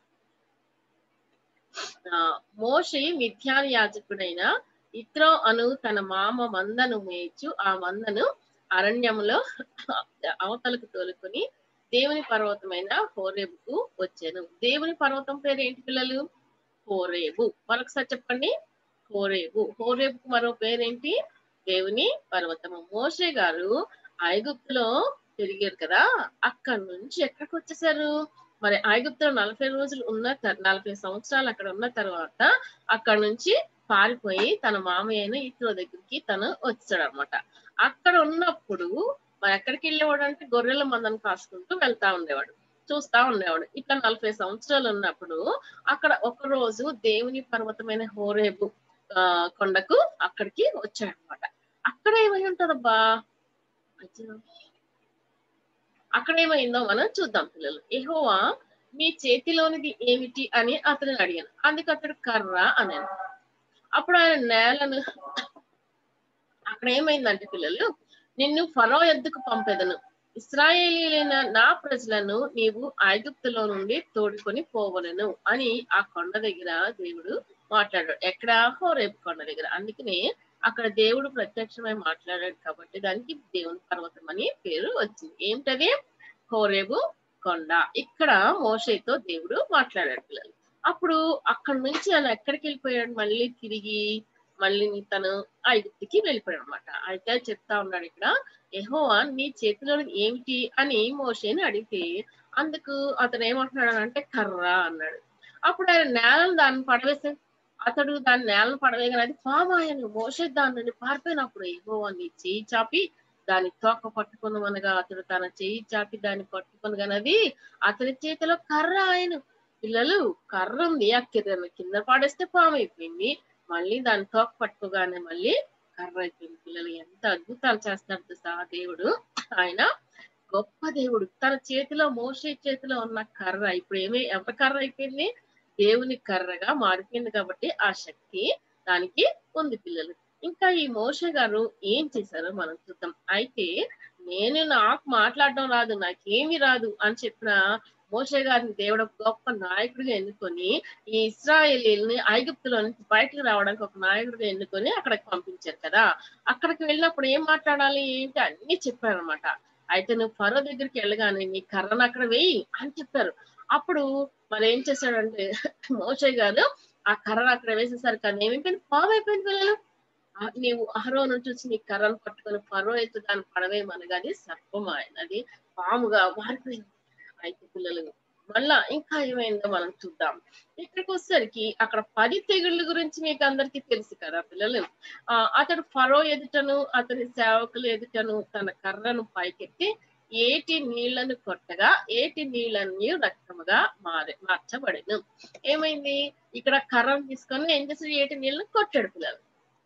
మోషే మిథ్యాన్ యాజకుడైన ఇత్రో అను తన మామ మందను మేయిచు ఆ మందను అరణ్యంలో అవతలకు తోలుకొని దేవుని పర్వతమైన హోరేబుకు వచ్చాను. దేవుని పర్వతం పేరు ఏంటి పిల్లలు? హోరేబు. మరొకసారి చెప్పండి, హోరేబు. హోరేబుకు మరో పేరేంటి? దేవుని పర్వతము. మోషే గారు ఐగుప్తులో తిరిగారు కదా, అక్కడి నుంచి ఎక్కడికి వచ్చేసారు? మరి ఐగుప్తులో 40 రోజులు ఉన్న 40 సంవత్సరాలు అక్కడ ఉన్న తర్వాత అక్కడ నుంచి పారిపోయి తన మామయ్య అయిన ఇత్రో దగ్గరికి తను వచ్చాడు అనమాట. అక్కడ ఉన్నప్పుడు మరి ఎక్కడికి వెళ్ళేవాడు అంటే గొర్రెల మందను కాసుకుంటూ వెళ్తా ఉండేవాడు, చూస్తా ఉండేవాడు. ఇట్లా 40 సంవత్సరాలు ఉన్నప్పుడు అక్కడ ఒక రోజు దేవుని పర్వతమైన హోరేబు కొండకు అక్కడికి వచ్చాడు అనమాట. అక్కడ ఏమై ఉంటదబ్బా? అక్కడ ఏమైందో మనం చూద్దాం పిల్లలు. యెహోవా మీ చేతిలోనిది ఏమిటి అని అతను అడిగాను. అందుకు అతడు కర్ర అన్నాను. అప్పుడు ఆయన నేలను, అక్కడ ఏమైందంటే పిల్లలు, నిన్ను ఫరో యొద్దకు పంపెదను, ఇశ్రాయేలీలైన నా ప్రజలను నీవు ఐగుప్తులో నుండి తోడుకొని పోవలను అని ఆ కొండ దగ్గర దేవుడు మాట్లాడాడు. ఎక్కడ? హోరేబు కొండ దగ్గర. అందుకనే అక్కడ దేవుడు ప్రత్యక్షమై మాట్లాడాడు కాబట్టి దానికి దేవుని పర్వతం అని పేరు వచ్చింది. ఏంటది? హోరేబు కొండ. ఇక్కడ మోషేతో దేవుడు మాట్లాడాడు పిల్లలు. అప్పుడు అక్కడి నుంచి అలా ఎక్కడికి వెళ్ళిపోయాడు? మళ్ళీ తిరిగి తను ఐగుప్తుకి వెళ్ళిపోయాడు అనమాట. అయితే చెప్తా ఉన్నాడు ఇక్కడ, యెహోవా నీ చేతిలో ఏమిటి అని మోషేని అడిగితే అందుకు అతను ఏమంటున్నాడు అంటే కర్ర అన్నాడు. అప్పుడు ఆయన నేలను దాన్ని పడవేసే, అతడు దాని నేలను పడవేయగానే అది పాము ఆయన. మోషే దాని నుండి పారిపోయినప్పుడు యెహోవా నీ చేయి చాపి దాని తోక పట్టుకునమనగా అతడు తన చేయి చాపి దాన్ని పట్టుకునగానది అతని చేతిలో కర్ర ఆయన. పిల్లలు, కర్ర ఉంది, ఆ కింద పాడేస్తే పాము అయిపోయింది, మళ్ళీ దాని తోక పట్టుకోగానే మళ్ళీ కర్ర అయిపోయింది. పిల్లలు ఎంత అద్భుతాలు చేస్తాడు తెలుసా దేవుడు. ఆయన గొప్ప దేవుడు. తన చేతిలో, మోషే చేతిలో ఉన్న కర్ర ఇప్పుడు ఎవరి కర్ర అయిపోయింది? దేవుని కర్రగా మారిపోయింది. కాబట్టి ఆ శక్తి దానికి ఉంది పిల్లలు. ఇంకా ఈ మోషే గారు ఏం చేశారో మనం చూద్దాం. అయితే నాకు మాట్లాడడం రాదు, నాకేమి రాదు అని చెప్పిన మోషే గారిని దేవుడు గొప్ప నాయకుడిగా ఎన్నుకొని ఈ ఇశ్రాయేలీయుల్ని ఐగుప్తులో నుంచి బయటకు రావడానికి ఒక నాయకుడిగా ఎన్నుకొని అక్కడికి పంపించారు కదా. అక్కడికి వెళ్ళినప్పుడు ఏం మాట్లాడాలి ఏంటి అన్ని చెప్పారనమాట. అయితే నువ్వు ఫరో దగ్గరికి వెళ్ళగానే నీ కర్రను అక్కడ వేయి అని చెప్పారు. అప్పుడు మరి ఏం చేశాడంటే మోషే గారు ఆ కర్రను అక్కడ వేసేసరికి అది ఏమైపోయింది? పాము అయిపోయింది పిల్లలు. నీవు అహరోను చూసి నీ కర్రను పట్టుకొని ఫరో అయితే దాన్ని పడవేయమనగా అది సర్పం అది పాముగా మారిపోయింది. అయితే పిల్లలు మళ్ళా ఇంకా ఏమైందో మనం చూద్దాం. ఇక్కడికి వచ్చేసరికి అక్కడ 10 తెగుళ్ళ గురించి మీకు అందరికీ తెలుసు కదా పిల్లలు. అతడు ఫరో ఎదుటను అతని సేవకులు ఎదుటను తన కర్రను పైకెత్తి ఏటి నీళ్లను కొట్టగా ఏటి నీళ్ళన్నీ రక్తముగా మార్చబడెను. ఏమైంది? ఇక్కడ కర్రను తీసుకొని ఏం చేశారు? ఏటి నీళ్ళను కొట్టాడు పిల్లలు.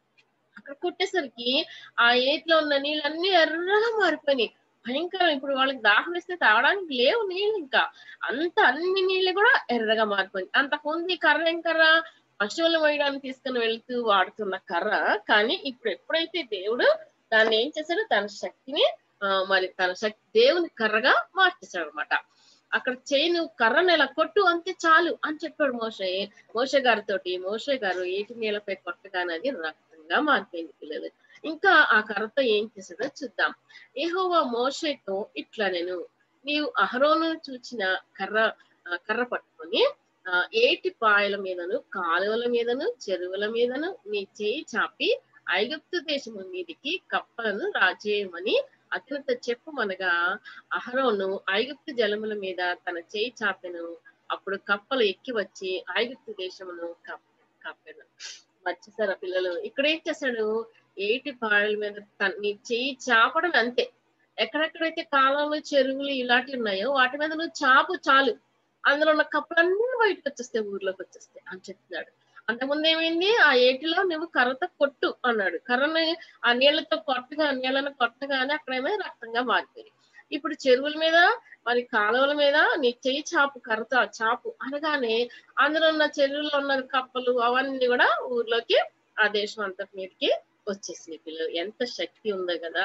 అక్కడ కొట్టేసరికి ఆ ఏటిలో ఉన్న నీళ్ళన్నీ ఎర్రగా మారిపోయినాయి. భయంకరం. ఇప్పుడు వాళ్ళకి దాహం వేస్తే తాగడానికి లేవు నీళ్ళు. ఇంకా అన్ని నీళ్ళు కూడా ఎర్రగా మారిపోయింది. అంతకుముందు ఈ కర్ర ఏం కర్ర? పశువులు వేయడానికి తీసుకుని వెళ్తూ వాడుతున్న కర్ర. కానీ ఇప్పుడు ఎప్పుడైతే దేవుడు దాన్ని ఏం చేశాడు? తన శక్తిని మరి తన శక్తి దేవుని కర్రగా మార్చేశాడు అనమాట. అక్కడ చేయి నువ్వు కర్రను ఇలా కొట్టు అంతే చాలు అని చెప్పాడు మోషే గారితోటి. మోషే గారు ఏటి నేలపై కొట్టగానే అది రక్తంగా మారిపోయింది పిల్లలు. ఇంకా ఆ కర్రతో ఏం చేశాడో చూద్దాం. యెహోవా మోషేతో ఇట్లా నేను నీవు అహరోను చూచిన కర్ర పట్టుకొని ఏటి పాయల మీదను కాలువల మీదను చెరువుల మీదను నీ చేయి చాపి ఐగుప్తు దేశము మీదికి కప్పలను రాజేయమని అతనితో చెప్పమనగా అహరోను ఐగుప్తు జలముల మీద తన చేయి చాపెను. అప్పుడు కప్పలు ఎక్కి వచ్చి ఐగుప్తు దేశమును కప్పెను. వచ్చేసారా పిల్లలు? ఇక్కడ ఏం చేశాడు? ఏటి పాయల మీద నీ చేయి చాపడం అంతే. ఎక్కడెక్కడైతే కాలువలు చెరువులు ఇలాంటివి ఉన్నాయో వాటి మీద నువ్వు చాపు చాలు, అందులో ఉన్న కప్పలన్నీ బయటకు వచ్చేస్తాయి, ఊర్లోకి వచ్చేస్తాయి అని చెప్తున్నాడు. అంతకుముందు ఏమైంది? ఆ ఏటిలో నువ్వు కర్రతో కొట్టు అన్నాడు. కర్రని ఆ నీళ్లతో నీళ్ళను కొట్టగానే అక్కడేమో రక్తంగా మారిపోయింది. ఇప్పుడు చెరువుల మీద మరి కాలువల మీద నీ చెయ్యి చాపు, కర్రతో చాపు అనగానే అందులో ఉన్న చెరువులో ఉన్న కప్పలు అవన్నీ కూడా ఊర్లోకి ఆ దేశం అంతటి మీదకి వచ్చేసింది పిల్లలు. ఎంత శక్తి ఉందో కదా.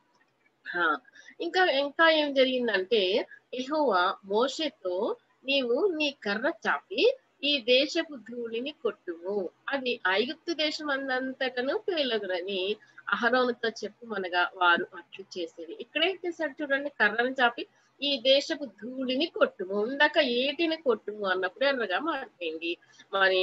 ఇంకా ఏం జరిగిందంటే యెహోవా మోషేతో నీవు నీ కర్ర చాపి ఈ దేశపు ధూళిని కొట్టుము, అది ఐగుప్తు దేశం అంతటను పేలగునని అహరోనుతో చెప్పమనగా వారు అట్లు చేసేది. ఇక్కడ ఏం చేశాడు చూడండి, కర్రను చాపి ఈ దేశపు ధూళిని కొట్టుము. ఇందాక ఏటిని కొట్టుము అన్నప్పుడు ఎర్రగా మారిపోయింది. మరి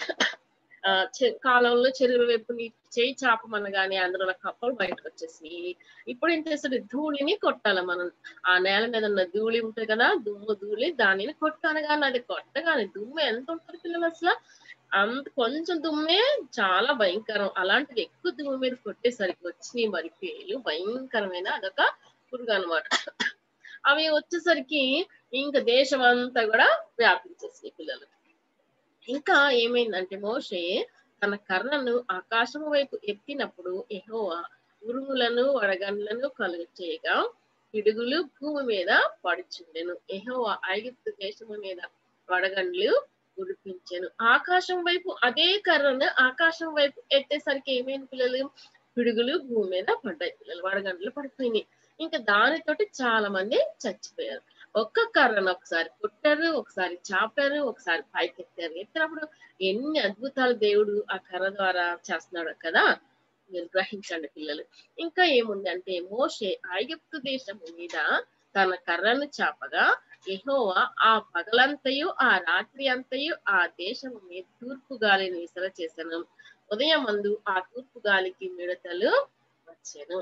కాలంలో చెరువు వైపు నీ చేయి చాపమనగానే అందులో కప్పలు బయటకు వచ్చేసి ఇప్పుడు ఏం చేస్తాడు? ధూళిని కొట్టాలి మనం. ఆ నేల మీద ఉన్న ధూళి ఉంటుంది కదా, దుమ్ము ధూళి, దానిని కొట్టనగానే అది కొట్టగానే దుమ్ము ఎంత ఉంటుంది పిల్లలు? అసలు అంత కొంచెం దుమ్మే చాలా భయంకరం. అలాంటిది ఎక్కువ దుమ్ము మీద కొట్టేసరికి వచ్చినాయి మరి పేలు, భయంకరమైన అదొక పురుగు అనమాట. అవి వచ్చేసరికి ఇంకా దేశం అంతా కూడా వ్యాపించేసినాయి పిల్లలు. ఇంకా ఏమైందంటే మోషే తన కర్రను ఆకాశం వైపు ఎత్తినప్పుడు యెహోవా ఉరుములను వడగండ్లను కలుగ చేయగా పిడుగులు భూమి మీద పడుచుండెను. యెహోవా ఐగుప్తు దేశము మీద వడగండ్లు కురిపించెను. ఆకాశం వైపు అదే కర్రను ఆకాశం వైపు ఎత్తేసరికి ఏమైంది పిల్లలు? పిడుగులు భూమి మీద పడ్డాయి పిల్లలు, వడగండ్లు పడిపోయినాయి. ఇంకా దానితోటి చాలా మంది చచ్చిపోయారు. ఒక్క కర్రను ఒకసారి కొట్టారు, ఒకసారి చాపారు, ఒకసారి పైకెత్తారు. ఎత్తినప్పుడు ఎన్ని అద్భుతాలు దేవుడు ఆ కర్ర ద్వారా చేస్తున్నాడు కదా, మీరు గ్రహించండి పిల్లలు. ఇంకా ఏముంది అంటే మోషే ఐగుప్తు దేశము మీద తన కర్రను చాపగా యెహోవా ఆ పగలంతయు ఆ రాత్రి అంతయు ఆ దేశము మీద తూర్పు గాలిని విసర చేశాను. ఉదయం మందు ఆ తూర్పు గాలికి మిడతలు వచ్చాను.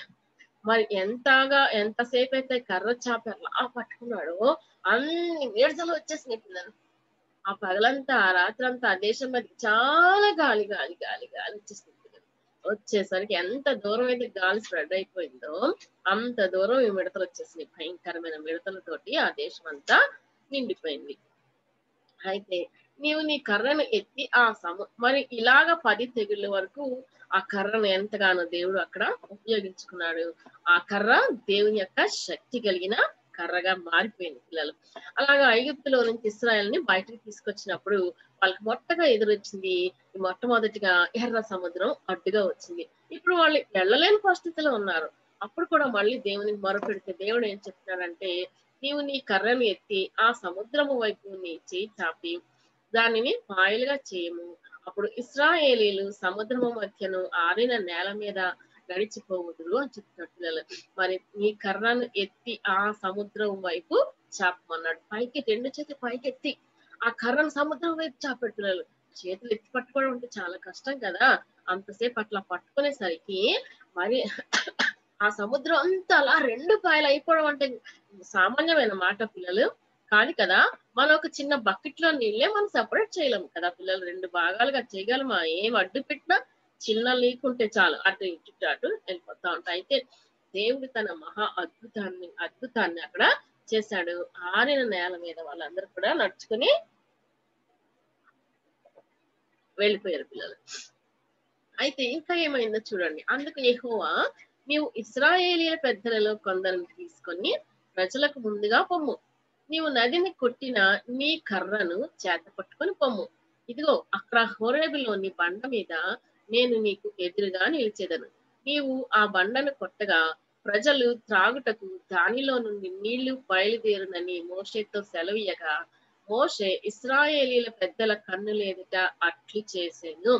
మరి ఎంతసేపు అయితే కర్ర చాప అలా పట్టుకున్నాడో అన్ని మిడతలు వచ్చేసినాయి పిల్లలు. ఆ పగలంతా ఆ రాత్రంతా ఆ దేశం మీద చాలా గాలి గాలి గాలి గాలి వచ్చేసింది పిల్లలు. వచ్చేసరికి ఎంత దూరం అయితే గాలి స్ప్రెడ్ అయిపోయిందో అంత దూరం ఈ మిడతలు వచ్చేసినాయి. భయంకరమైన మిడతలతోటి ఆ దేశం అంతా నిండిపోయింది. అయితే నీవు నీ కర్రను ఎత్తి మరి ఇలాగ 10 తెగుళ్ళ వరకు ఆ కర్రను ఎంతగానో దేవుడు అక్కడ ఉపయోగించుకున్నాడు. ఆ కర్ర దేవుని యొక్క శక్తి కలిగిన కర్రగా మారిపోయింది పిల్లలు. అలాగా ఐగుప్తులో నుంచి ఇశ్రాయేలుని బయటకు తీసుకొచ్చినప్పుడు వాళ్ళకి మొట్టగా ఎదురొచ్చింది మొట్టమొదటిగా ఎర్ర సముద్రం అడ్డుగా వచ్చింది. ఇప్పుడు వాళ్ళు వెళ్ళలేని పరిస్థితిలో ఉన్నారు. అప్పుడు కూడా మళ్ళీ దేవునికి మొరపెడితే దేవుడు ఏం చెప్తున్నాడంటే, నీవు నీ కర్రను ఎత్తి ఆ సముద్రము వైపు నీ చేయి చాపి దానిని పాయలుగా చేయము. అప్పుడు ఇశ్రాయేలీలు సముద్రము మధ్యను ఆరిన నేల మీద గడిచిపోవుదురు అని చెప్తున్నాడు పిల్లలు. మరి నీ కర్రను ఎత్తి ఆ సముద్రం వైపు చాపమన్నాడు. పైకి 2 చేతులు పైకెత్తి ఆ కర్రను సముద్రం వైపు చాపాడు పిల్లలు. చేతులు ఎత్తి పట్టుకోవడం అంటే చాలా కష్టం కదా. అంతసేపు అట్లా పట్టుకునేసరికి మరి ఆ సముద్రం అంతా అలా 2 పాయలు అయిపోవడం అంటే సామాన్యమైన మాట పిల్లలు కాదు కదా. మనం ఒక చిన్న బకెట్ లో నీళ్ళే మనం సెపరేట్ చేయలేము కదా పిల్లలు. 2 భాగాలుగా చేయగలమా? ఏం అడ్డు పెట్టినా చిన్న లీకుంటే చాలు అటు ఇటు అటు వెళ్ళిపోతా ఉంటాయి. అయితే దేవుడు తన మహా అద్భుతాన్ని అక్కడ చేశాడు. ఆరిన నేల మీద వాళ్ళందరూ కూడా నడుచుకుని వెళ్ళిపోయారు పిల్లలు. అయితే ఇంకా ఏమైందో చూడండి. అందుకు యెహోవా నీవు ఇశ్రాయేలీయుల పెద్దలలో కొందరిని తీసుకొని ప్రజలకు ముందుగా పొమ్ము. నీవు నదిని కొట్టిన నీ కర్రను చేత పట్టుకొని పొమ్ము. ఇదిగో అక్కడ హోరేబులోని బండ మీద నేను నీకు ఎదురుగా నిలిచేదను. నీవు ఆ బండను కొట్టగా ప్రజలు త్రాగుటకు దానిలో నుండి నీళ్లు బయలుదేరునని మోషేతో సెలవీయగా మోషే ఇశ్రాయేలీల పెద్దల కన్నుల ఎదుట అట్లు చేసేను.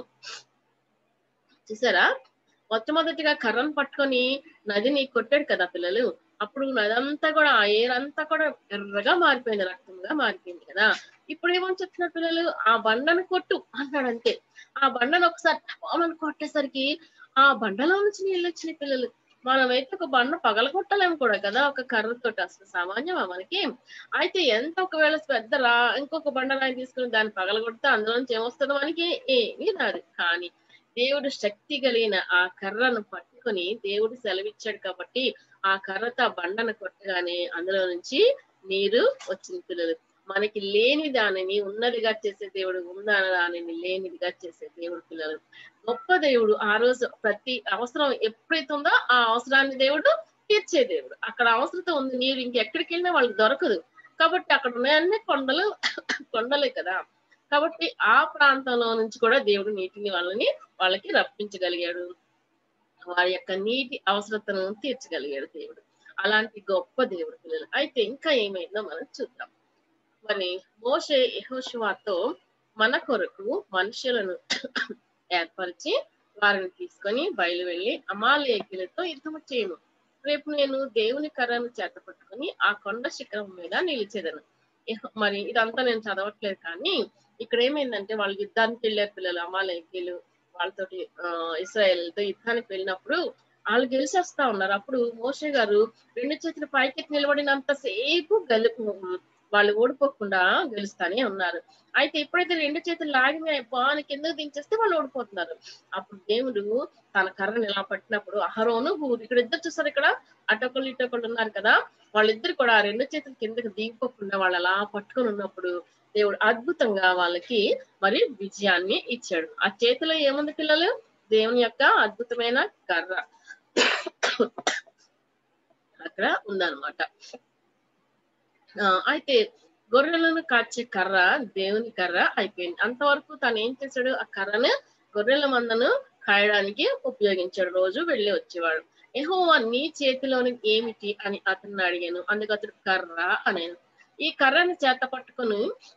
చూసారా, మొట్టమొదటిగా కర్రను పట్టుకొని నదిని కొట్టాడు కదా పిల్లలు. అప్పుడు నదంతా కూడా ఆ ఏరంతా కూడా ఎర్రగా మారిపోయింది, రక్తంగా మారిపోయింది కదా. ఇప్పుడు ఏమని చెప్తున్నారు పిల్లలు, ఆ బండను కొట్టు అన్నాడు అంతే. ఆ బండను ఒకసారి టపామని కొట్టేసరికి ఆ బండలో నుంచి నీళ్ళు వచ్చినాయి పిల్లలు. మనమైతే ఒక బండ పగలగొట్టలేము కూడా కదా ఒక కర్రతోటి, అసలు సామాన్యమా మనకి? అయితే ఎంత ఒకవేళ పెద్ద ఇంకొక బండ రాయి తీసుకుని దాన్ని పగలగొడితే అందులో నుంచి ఏమొస్తుందో మనకి ఏమీ రాదు. కానీ దేవుడు శక్తి కలిగిన ఆ కర్రను పట్టుకొని దేవుడు సెలవిచ్చాడు కాబట్టి ఆ కర్రతో ఆ బండను కొట్టగానే అందులో నుంచి నీరు వచ్చింది పిల్లలు. మనకి లేని దానిని ఉన్నదిగా చేసే దేవుడు, ఉన్న దానిని లేనిదిగా చేసే దేవుడు పిల్లలు. గొప్ప దేవుడు. ఆ రోజు ప్రతి అవసరం ఎప్పుడైతే ఉందో ఆ అవసరాన్ని దేవుడు తీర్చే దేవుడు. అక్కడ అవసరత ఉంది, నీరు ఇంకెక్కడికి వెళ్ళినా వాళ్ళకి దొరకదు కాబట్టి అక్కడ ఉన్నాయన్నీ కొండలే కదా. కాబట్టి ఆ ప్రాంతంలో నుంచి కూడా దేవుడు నీటిని వాళ్ళకి రప్పించగలిగాడు, వారి యొక్క నీటి అవసరతను తీర్చగలిగాడు దేవుడు. అలాంటి గొప్ప దేవుడు పిల్లలు. అయితే ఇంకా ఏమైందో మనం చూద్దాం. మరి మోషే యెహోషువతో మన కొరకు మనుషులను ఏర్పరిచి వారిని తీసుకొని బయలు వెళ్ళి అమాలేకీయులతో యుద్ధము చేయను. రేపు నేను దేవుని కర్రను చేత పట్టుకొని ఆ కొండ శిఖరం మీద నిలిచేదను. మరి ఇదంతా నేను చదవట్లేదు, కానీ ఇక్కడ ఏమైందంటే వాళ్ళు యుద్ధానికి వెళ్ళారు పిల్లలు. అమాలేకీయులు వాళ్ళతోటి ఇశ్రాయేలుతో యుద్ధానికి వెళ్ళినప్పుడు వాళ్ళు గెలిచేస్తా ఉన్నారు. అప్పుడు మోషే గారు 2 చేతులు పైకెత్తి నిలబడినంత సేపు వాళ్ళు ఓడిపోకుండా గెలుస్తానే ఉన్నారు. అయితే ఎప్పుడైతే 2 చేతులు లాగిన బాగా కిందకు దించేస్తే వాళ్ళు ఓడిపోతున్నారు. అప్పుడు దేవుడు తన కర్రను ఇలా పట్టినప్పుడు అహరోను ఇక్కడ ఇద్దరు చూసారు, ఇక్కడ అటొకళ్ళు ఇటొకళ్ళు ఉన్నారు కదా, వాళ్ళిద్దరు కూడా 2 చేతులు కిందకు దిగిపోకుండా వాళ్ళు అలా పట్టుకొని ఉన్నప్పుడు దేవుడు అద్భుతంగా వాళ్ళకి మరి విజయాన్ని ఇచ్చాడు. ఆ చేతిలో ఏముంది పిల్లలు? దేవుని యొక్క అద్భుతమైన కర్ర అక్కడ ఉందన్నమాట. అయితే గొర్రెలను కాచే కర్ర దేవుని కర్ర అయిపోయింది. అంతవరకు తను ఏం చేశాడు, ఆ కర్రను గొర్రెల మందను కాయడానికి ఉపయోగించాడు. రోజు వెళ్ళి వచ్చేవాడు. యెహోవా నీ చేతిలోని ఏమిటి అని అతన్ని అడిగాను. అందుకు అతడు కర్ర అనేను. ఈ కర్రను చేత పట్టుకుని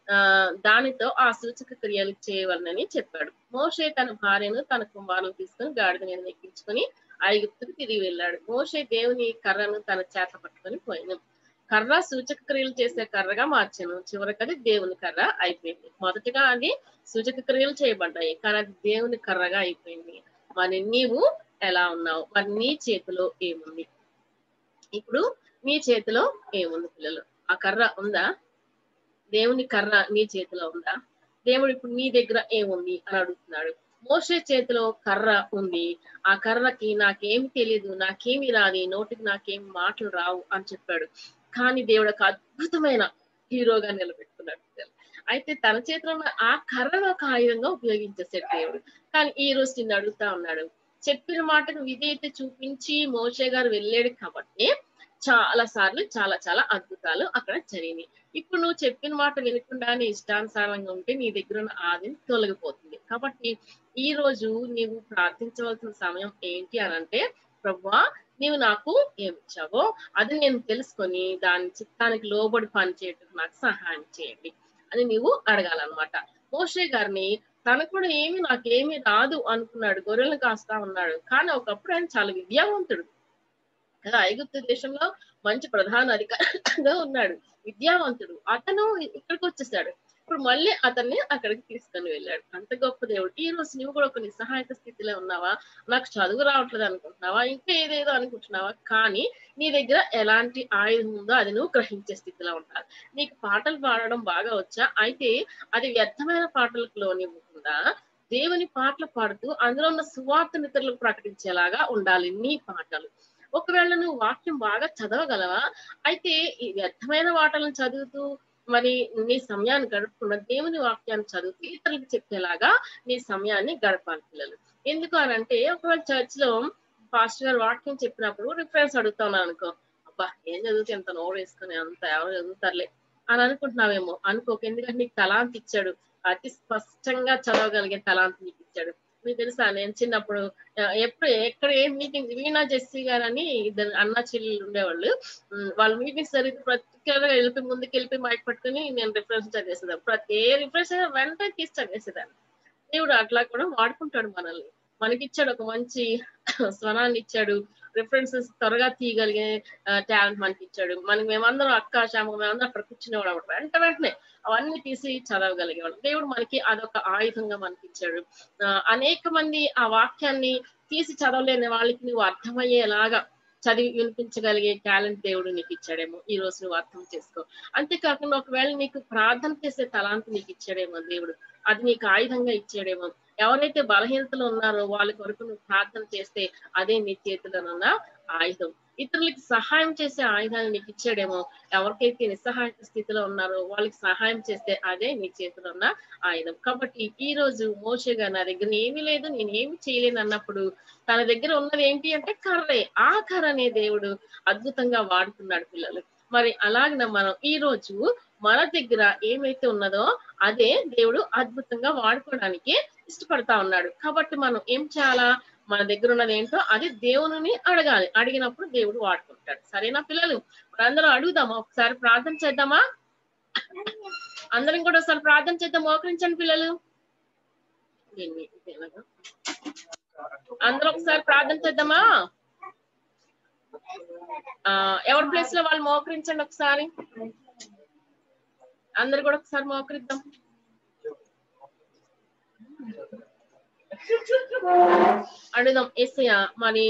దానితో ఆ సూచక క్రియలు చేయవలనని చెప్పాడు. మోషే తన భార్యను తన కుమారులను తీసుకుని గాడిద మీద ఎక్కించుకొని ఐగుప్తుకు తిరిగి వెళ్ళాడు. మోషే దేవుని కర్రను తన చేత పట్టుకొని పోయాను. కర్ర సూచక క్రియలు చేసే కర్రగా మార్చాను. చివరికి అది దేవుని కర్ర అయిపోయింది. మొదటిగా అది సూచక క్రియలు చేయబడ్డాయి, కానీ అది దేవుని కర్రగా అయిపోయింది. మరి నీవు ఎలా ఉన్నావు? మరి నీ చేతిలో ఏముంది? ఇప్పుడు నీ చేతిలో ఏముంది పిల్లలు? ఆ కర్ర ఉందా? దేవుని కర్ర నీ చేతిలో ఉందా? దేవుడు ఇప్పుడు నీ దగ్గర ఏముంది అని అడుగుతున్నాడు. మోషే చేతిలో కర్ర ఉంది. ఆ కర్రకి నాకేమి తెలియదు, నాకేమి రాదు, నోటికి నాకేమి మాటలు రావు అని చెప్పాడు. కానీ దేవుడు ఒక అద్భుతమైన హీరోగా నిలబెట్టుకున్నాడు. అయితే తన చేతిలో ఉన్న ఆ కర్రను ఒక ఆయుధంగా ఉపయోగించేసాడు దేవుడు. కానీ ఈ రోజు నిన్ను అడుగుతా ఉన్నాడు, చెప్పిన మాటను విధేయత చూపించి మోషే గారు వెళ్ళాడు కాబట్టి చాలా సార్లు చాలా అద్భుతాలు అక్కడ జరిగినాయి. ఇప్పుడు నువ్వు చెప్పిన మాట వినకుండా నీ ఇష్టానుసారంగా ఉంటే నీ దగ్గర ఉన్న ఆదిని తొలగిపోతుంది. కాబట్టి ఈ రోజు నీవు ప్రార్థించవలసిన సమయం ఏంటి అని అంటే, ప్రభువా నీవు నాకు ఏమిచ్చావో అది నేను తెలుసుకొని దాని చిత్తానికి లోబడి పని చేయటం నాకు సహాయం చేయండి అని నీవు అడగాలన్నమాట. మోషే గారిని తనకు కూడా నాకేమీ రాదు అనుకున్నాడు, గొర్రెలను కాస్తా ఉన్నాడు. కానీ ఒకప్పుడు ఆయన చాలా విద్యావంతుడు కదా, ఐగుప్తు దేశంలో మంచి ప్రధాన అధికారిగా ఉన్నాడు, విద్యావంతుడు. అతను ఇక్కడికి వచ్చేసాడు. ఇప్పుడు మళ్ళీ అతన్ని అక్కడికి తీసుకొని వెళ్ళాడు. అంత గొప్ప దేవుడు. ఈ రోజు నువ్వు కూడా ఒక నిస్సహాయక స్థితిలో ఉన్నావా? నాకు చదువు రావట్లేదు అనుకుంటున్నావా? ఇంకా ఏదేదో అనుకుంటున్నావా? కానీ నీ దగ్గర ఎలాంటి ఆయుధం ఉందో అది నువ్వు గ్రహించే స్థితిలో ఉండాలి. నీకు పాటలు పాడడం బాగా వచ్చా? అయితే అది వ్యర్థమైన పాటలకు లోనివ్వకుండా దేవుని పాటలు పాడుతూ అందులో ఉన్న సువార్తను ఇతరులకు ప్రకటించేలాగా ఉండాలి నీ పాటలు. ఒకవేళ నువ్వు వాక్యం బాగా చదవగలవా? అయితే ఈ వ్యర్థమైన వాటలను చదువుతూ మరి నీ సమయాన్ని గడపకుండా దేవుని వాక్యాన్ని చదువుతూ ఇతరులకు చెప్పేలాగా నీ సమయాన్ని గడపాలి పిల్లలు. ఎందుకు అని అంటే, ఒకవేళ చర్చ్ లో పాస్టర్ గారు వాక్యం చెప్పినప్పుడు రిఫరెన్స్ అడుగుతాను అనుకో, అబ్బా ఏం చదివితే ఎంత నోరు వేసుకుని అంత ఎవరు చదువుతారులే అని అనుకుంటున్నావేమో. అనుకోక, ఎందుకంటే నీకు తలాంతి ఇచ్చాడు, అతి స్పష్టంగా చదవగలిగే తలాంతి నీకు ఇచ్చాడు. మీకు తెలుసా నేను చిన్నప్పుడు ఎప్పుడు ఎక్కడ ఏ మీటింగ్ వీణా జెస్సీ గారు అని ఇద్దరు అన్న చెల్లెలు ఉండేవాళ్ళు. వాళ్ళ మీటింగ్స్ జరిగితే ప్రతిగా ముందుకు వెళ్ళి మైక్ పట్టుకుని నేను రిఫరెన్స్ చదివేసేదాన్ని. ప్రతి ఏ రిఫరెన్స్ అయినా వెంటనే తీసి చదివేసేదాన్ని. దేవుడు అట్లా కూడా వాడుకుంటాడు మనల్ని. మనకిచ్చాడు ఒక మంచి స్వరాన్ని ఇచ్చాడు, రిఫరెన్సెస్ త్వరగా తీయగలిగే టాలెంట్ మనకి ఇచ్చాడు. మనకి మేమందరం అక్క శ్యామ మేమందరం అక్కడ కూర్చునేవాడు. వెంటనే అవన్నీ తీసి చదవగలిగేవాడు. దేవుడు మనకి అదొక ఆయుధంగా మనకి ఇచ్చాడు. అనేక మంది ఆ వాక్యాన్ని తీసి చదవలేని వాళ్ళకి నువ్వు అర్థమయ్యేలాగా చదివి వినిపించగలిగే టాలెంట్ దేవుడు నీకు ఇచ్చాడేమో. ఈ రోజు నువ్వు అర్థం చేసుకో. అంతేకాకుండా ఒకవేళ నీకు ప్రార్థన చేసే తలాంతి నీకు ఇచ్చాడేమో దేవుడు, అది నీకు ఆయుధంగా ఇచ్చాడేమో. ఎవరైతే బలహీనతలు ఉన్నారో వాళ్ళ కొరకు నువ్వు ప్రార్థన చేస్తే అదే నీ చేతిలోనున్న ఆయుధం. ఇతరులకి సహాయం చేసే ఆయుధాన్ని నీకు ఇచ్చాడేమో. ఎవరికైతే నిస్సహాయ స్థితిలో ఉన్నారో వాళ్ళకి సహాయం చేస్తే అదే నీ చేతిలో ఉన్న ఆయుధం. కాబట్టి ఈ రోజు మోషే గారు నా దగ్గర ఏమీ లేదు, నేను ఏమి చేయలేను అన్నప్పుడు తన దగ్గర ఉన్నది ఏంటి అంటే కర్రే. ఆ కర్రనే దేవుడు అద్భుతంగా వాడుతున్నాడు పిల్లలు. మరి అలాగే మనం ఈ రోజు మన దగ్గర ఏమైతే ఉన్నదో అదే దేవుడు అద్భుతంగా వాడుకోవడానికి ఇష్టపడతా ఉన్నాడు. కాబట్టి మనం ఏం చేయాలా? మన దగ్గర ఉన్నది ఏంటో అది దేవుని అడగాలి. అడిగినప్పుడు దేవుడు వాడుకుంటాడు. సరేనా పిల్లలు? మనందరం అడుగుదామా? ఒకసారి ప్రార్థన చేద్దామా? అందరం కూడా ఒకసారి ప్రార్థన చేద్దాం. మోకరించండి పిల్లలు. అందరూ ఒకసారి ప్రార్థన చేద్దామా? ఎవరి ప్లేస్ లో వాళ్ళు మోకరించండి ఒకసారి. అందరు కూడా ఒకసారి మోకరిద్దాం. అడుగుదాం. యేసయ్య మరి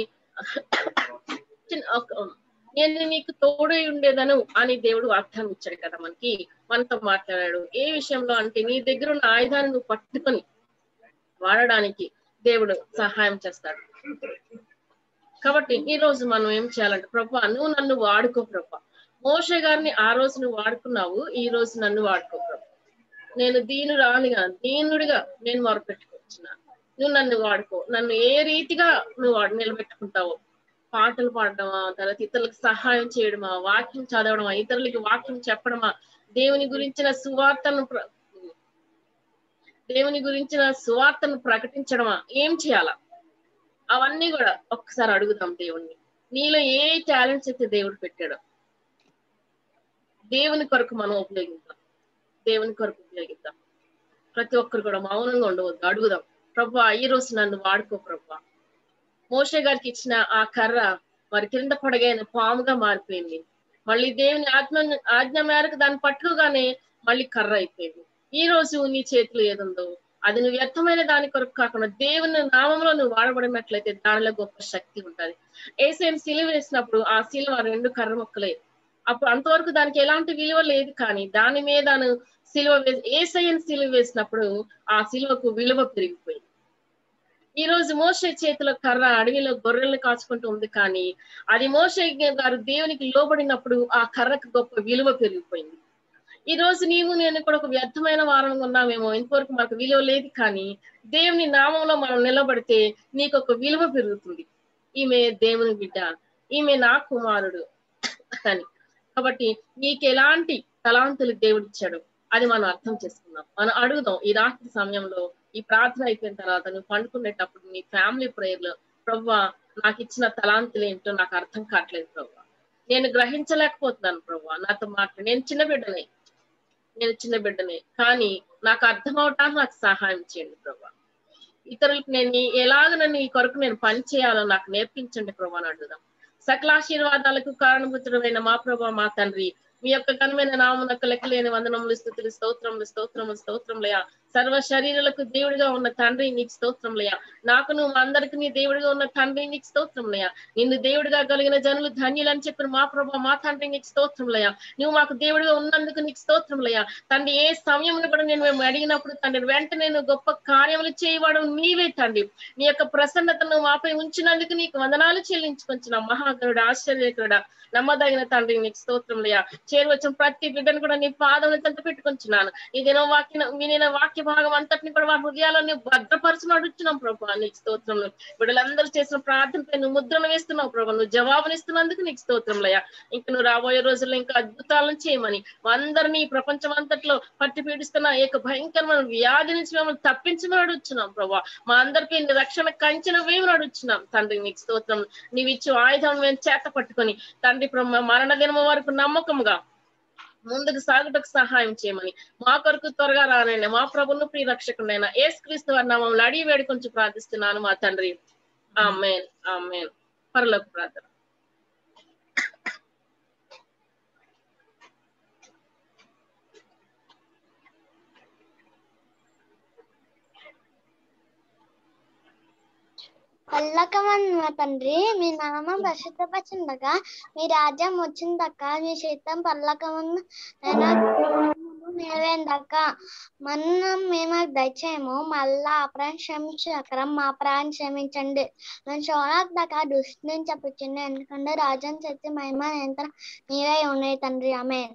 నేను నీకు తోడై ఉండేదను అని దేవుడు వాగ్దానం ఇచ్చాడు కదా మనతో మాట్లాడాడు. ఏ విషయంలో అంటే నీ దగ్గర ఉన్న ఆయుధాన్ని నువ్వు పట్టుకొని వాడడానికి దేవుడు సహాయం చేస్తాడు. కాబట్టి ఈ రోజు మనం ఏం చేయాలంటే, ప్రభా నువ్వు నన్ను వాడుకో ప్రభా. మోషే గారిని ఆ రోజు నువ్వు వాడుకున్నావు, ఈ రోజు నన్ను వాడుకో ప్రభా. నేను దీనుడిగా నేను మొరపెట్టుకొచ్చున్నాను. నువ్వు నన్ను వాడుకో. నన్ను ఏ రీతిగా నువ్వు నిలబెట్టుకుంటావో, పాటలు పాడటమా, తర్వాత ఇతరులకు సహాయం చేయడమా, వాక్యం చదవడమా, ఇతరులకి వాక్యం చెప్పడమా, దేవుని గురించిన సువార్తను ప్రకటించడమా, ఏం చేయాలా? అవన్నీ కూడా ఒక్కసారి అడుగుదాం దేవుణ్ణి. నీలో ఏ టాలెంట్స్ అయితే దేవుడు పెట్టాడో దేవుని కొరకు మనం ఉపయోగిద్దాం. ప్రతి ఒక్కరు కూడా మౌనంగా ఉండవద్దు. అడుగుదాం. ప్రభా ఈ రోజు నన్ను వాడుకో ప్రభా. మోషే గారికి ఇచ్చిన ఆ కర్ర మరి కింద పడగైన పాముగా మారిపోయింది. మళ్ళీ దేవుని ఆజ్ఞ మేరకు దాన్ని పట్టుకోగానే మళ్ళీ కర్ర అయిపోయింది. ఈ రోజు నీ చేతిలో ఏదుందో అది నువ్వు వ్యర్థమైన దాని కొరకు కాకుండా దేవుని నామంలో నువ్వు వాడబడినట్లయితే దానిలో గొప్ప శక్తి ఉంటది. యేసయ్యను సిలువ వేసినప్పుడు ఆ సిలువ 2 కర్ర ముక్కలే. అప్పుడు అంతవరకు దానికి ఎలాంటి విలువ లేదు. కానీ దాని మీద యేసయ్యను సిలువ వేసినప్పుడు ఆ సిలువకు విలువ పెరిగిపోయింది. ఈ రోజు మోషే చేతిలో కర్ర అడవిలో గొర్రెలను కాచుకుంటూ ఉంది. కానీ అది మోషే గారు దేవునికి లోబడినప్పుడు ఆ కర్రకు గొప్ప విలువ పెరిగిపోయింది. ఈ రోజు నీవు నేను కూడా ఒక వ్యర్థమైన వారంగా ఉన్నామేమో, ఇంతవరకు మనకు విలువ లేదు. కానీ దేవుని నామంలో మనం నిలబడితే నీకు ఒక విలువ పెరుగుతుంది. ఈమె దేవుని బిడ్డ, ఈమె నా కుమారుడు అని. కాబట్టి నీకు ఎలాంటి తలాంతులు దేవుడు ఇచ్చాడు అది మనం అర్థం చేసుకుందాం. మనం అడుగుదాం. ఈ రాత్రి సమయంలో ఈ ప్రార్థన అయిపోయిన తర్వాత నువ్వు పండుకునేటప్పుడు నీ ఫ్యామిలీ ప్రేయర్ లో, ప్రవ్వా నాకు ఇచ్చిన తలాంతులు ఏంటో నాకు అర్థం కావట్లేదు ప్రవ్వా, నేను గ్రహించలేకపోతున్నాను ప్రవ్వా, నాతో మాట్లాడు. నేను చిన్న బిడ్డనే కానీ నాకు అర్థం అవటానికి నాకు సహాయం చేయండి ప్రభా. ఇతరులకు నేను నన్ను ఈ కొరకు నేను పని చేయాలో నాకు నేర్పించండి ప్రభా అని అడుగుదాం. సకలాశీర్వాదాలకు కారణభూతుడమైన మా ప్రభా, మా తండ్రి, మీ యొక్క ఘనమైన నామమునకు లెక్కలేని వందనములు, స్తుతులు, స్తోత్రములయ. సర్వ శరీరాలకు దేవుడిగా ఉన్న తండ్రి నీకు స్తోత్రములయ. నాకును మా అందరికి నీ దేవుడిగా ఉన్న తండ్రి నీకు స్తోత్రములయ. నిన్ను దేవుడిగా కలిగిన జనులు ధన్యులని చెప్పిన మా ప్రభా, మా తండ్రి నీకు స్తోత్రములయ. నువ్వు మాకు దేవుడిగా ఉన్నందుకు నీకు స్తోత్రములయ. తండ్రి ఏ సమయంలో కూడా మేము అడిగినప్పుడు తండ్రి వెంటనే నువ్వు గొప్ప కార్యములు చేయవాడు నీవే తండ్రి. నీ యొక్క ప్రసన్నతను మాపై ఉంచినందుకు నీకు వందనాలు చెల్లించుకొంచున్నాం. మహాగరుడు, ఆశ్చర్యకరుడ, నమ్మదగిన తండ్రి నీకు స్తోత్రములయ. చేరువచ్చిన ప్రతి బిడ్డను కూడా నీ పాదములు చెంత పెట్టుకొంచున్నాను. ఈ దిన వినిన వాక్యం భాగం అంతటిని కూడా వారి హృదయాలను భద్రపరచు నడుచున్నాం ప్రభా నీకు స్తోత్రంలో. బిడ్డలందరూ చేసిన ప్రార్థనపై నువ్వు ముద్రను వేస్తున్నావు ప్రభా, నువ్వు జవాబునిస్తున్నందుకు నీకు స్తోత్రంలయ్యా. ఇంకా నువ్వు రాబోయే రోజుల్లో ఇంకా అద్భుతాలను చేయమని అందరినీ ప్రపంచం అంతట్లో పట్టి పీడిస్తున్న ఏక భయంకరమైన వ్యాధి నుంచి మేము తప్పించమని అడుగుతున్నాం ప్రభా. మా అందరికీ రక్షణ కంచెను వేయమని అడుగుతున్నాం తండ్రి నీకు స్తోత్రం. నీవు ఇచ్చే ఆయుధం మేము చేత పట్టుకొని తండ్రి మరణ దినము వరకు నమ్మకంగా ముందుకు సాగుటకు సహాయం చేయమని మా కొరకు త్వరగా రానండి మా ప్రభును ప్రియ రక్షకుడైన యేసుక్రీస్తు వారి నామములో అడిగి వేడి కొంచెం ప్రార్థిస్తున్నాను మా తండ్రి. ఆమేన్ ఆమేన్. పరలోక ప్రార్థన. పల్లకమన్న తండ్రి, మీ నామం పరిశుద్ధపరచుండగా మీ రాజ్యం వచ్చిందక్క, మీ చిత్తం పల్లకమన్న నెరవేందక్క. మనం మేము దయచేయము మళ్ళా అపరాధం క్షమించకరం, మా అపరాధం క్షమించండి. మేము చూడక దృష్టి నుంచి చెప్పించండి, ఎందుకంటే రాజ్యం శక్తి మహిమ ఎంత మీరే ఉన్నాయి తండ్రి. ఆమేన్.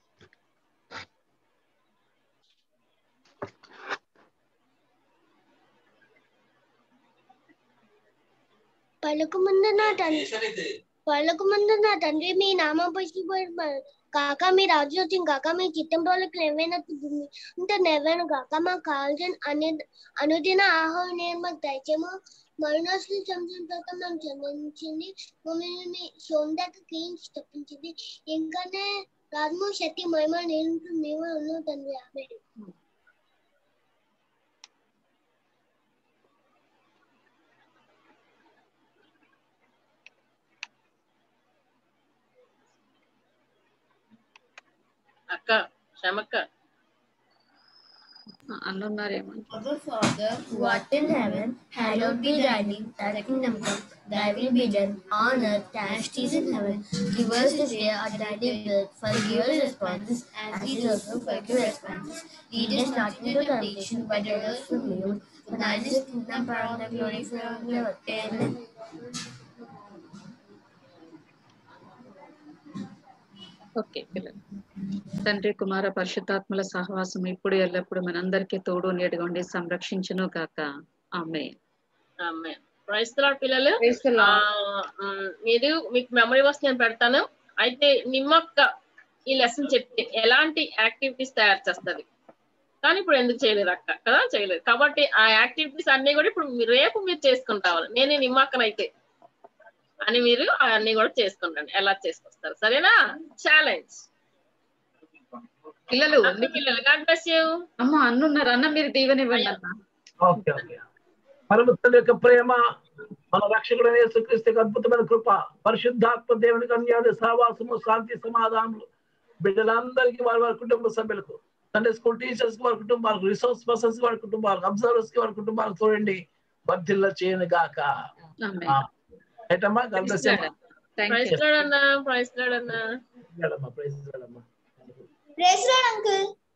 పలుకుముందు నా తండ్రి, మీ నామం పరిశుద్ధ కాక, మీ రాజు వచ్చింది కాక, మీ చిత్తం వాళ్ళకి నెరవేనట్టు భూమి అంటే నెరవేను కాక. మాకు కావాల్సిన అనుదిన ఆహారం మాకు దయచేమో. మరణాసులు క్షమించక మేము క్షమించింది, మమ్మల్ని సోందాక క్లీన్స్ తప్పించింది. ఇంకానే రాజము శక్తి మహిమ నేను మేము ఉన్నాం తండ్రి. ఆమేన్. అక్క క్షమక్క అన్నున్నారేమో. Our Father, who art in heaven, hallowed be thy name. Thy kingdom come, thy will be done on earth as it is in heaven. Give us this day our daily bread. Forgive us trespasses, as we also forgive trespasses. Lead us not into temptation, but deliver us from evil. For thine is the kingdom, power, and the glory forever. Amen. Okay పిల్లలు, తండ్రి కుమార పరిశుద్ధాత్మల సహవాసం ఇప్పుడు ఎల్లప్పుడు మనందరికీ తోడు నీడగా ఉండి సంరక్షించును గాక. Amen amen. Praise the Lord పిల్లలు. మీకు మెమరీ వర్స్ నేను పెడతాను. అయితే నిమ్మక్క ఈ లెసన్ చెప్తే ఎలాంటి యాక్టివిటీస్ తయారు చేస్తుంది, కానీ ఇప్పుడు ఎందుకు చేయలేదు అక్క కదా, చేయలేదు కాబట్టి ఆ యాక్టివిటీస్ అన్ని కూడా ఇప్పుడు రేపు మీరు చేసుకుంటారు. నేను నిమ్మక్కనైతే అని మీరు అన్ని కూడా చేసుకుంటాను. ఎలా చేసుకొస్తారు సరేనా? ఛాలెంజ్ పిల్లలు. God bless you. అమ్మ అన్నున్నారు, అన్న మీరు దీవెనివ్వండి అన్న. Okay okay. పరమతండ్రి యొక్క ప్రేమ, మన రక్షకుడైన యేసుక్రీస్తు యొక్క అద్భుతమైన కృప, పరిశుద్ధాత్మ దేవునికి అన్యాయ సహవాసము, శాంతి సమాధానములు బిడ్డలందరికీ వారి వారి కుటుంబ సభ్యులకు, సండే స్కూల్ టీచర్స్ కి వారి కుటుంబాలకు, రిసోర్స్ పర్సన్స్ వారి కుటుంబాలకు, అబ్జర్వర్స్ కి వారి కుటుంబాలకు చూడండి वर्धिల్ల చేయను గాక. ఏటమ్మా God bless you. Praise Lord అన్న. ప్రైజ్ లార్డ్ అన్న. ప్రైజ్ లార్డ్ అమ్మా. Praise Lord uncle.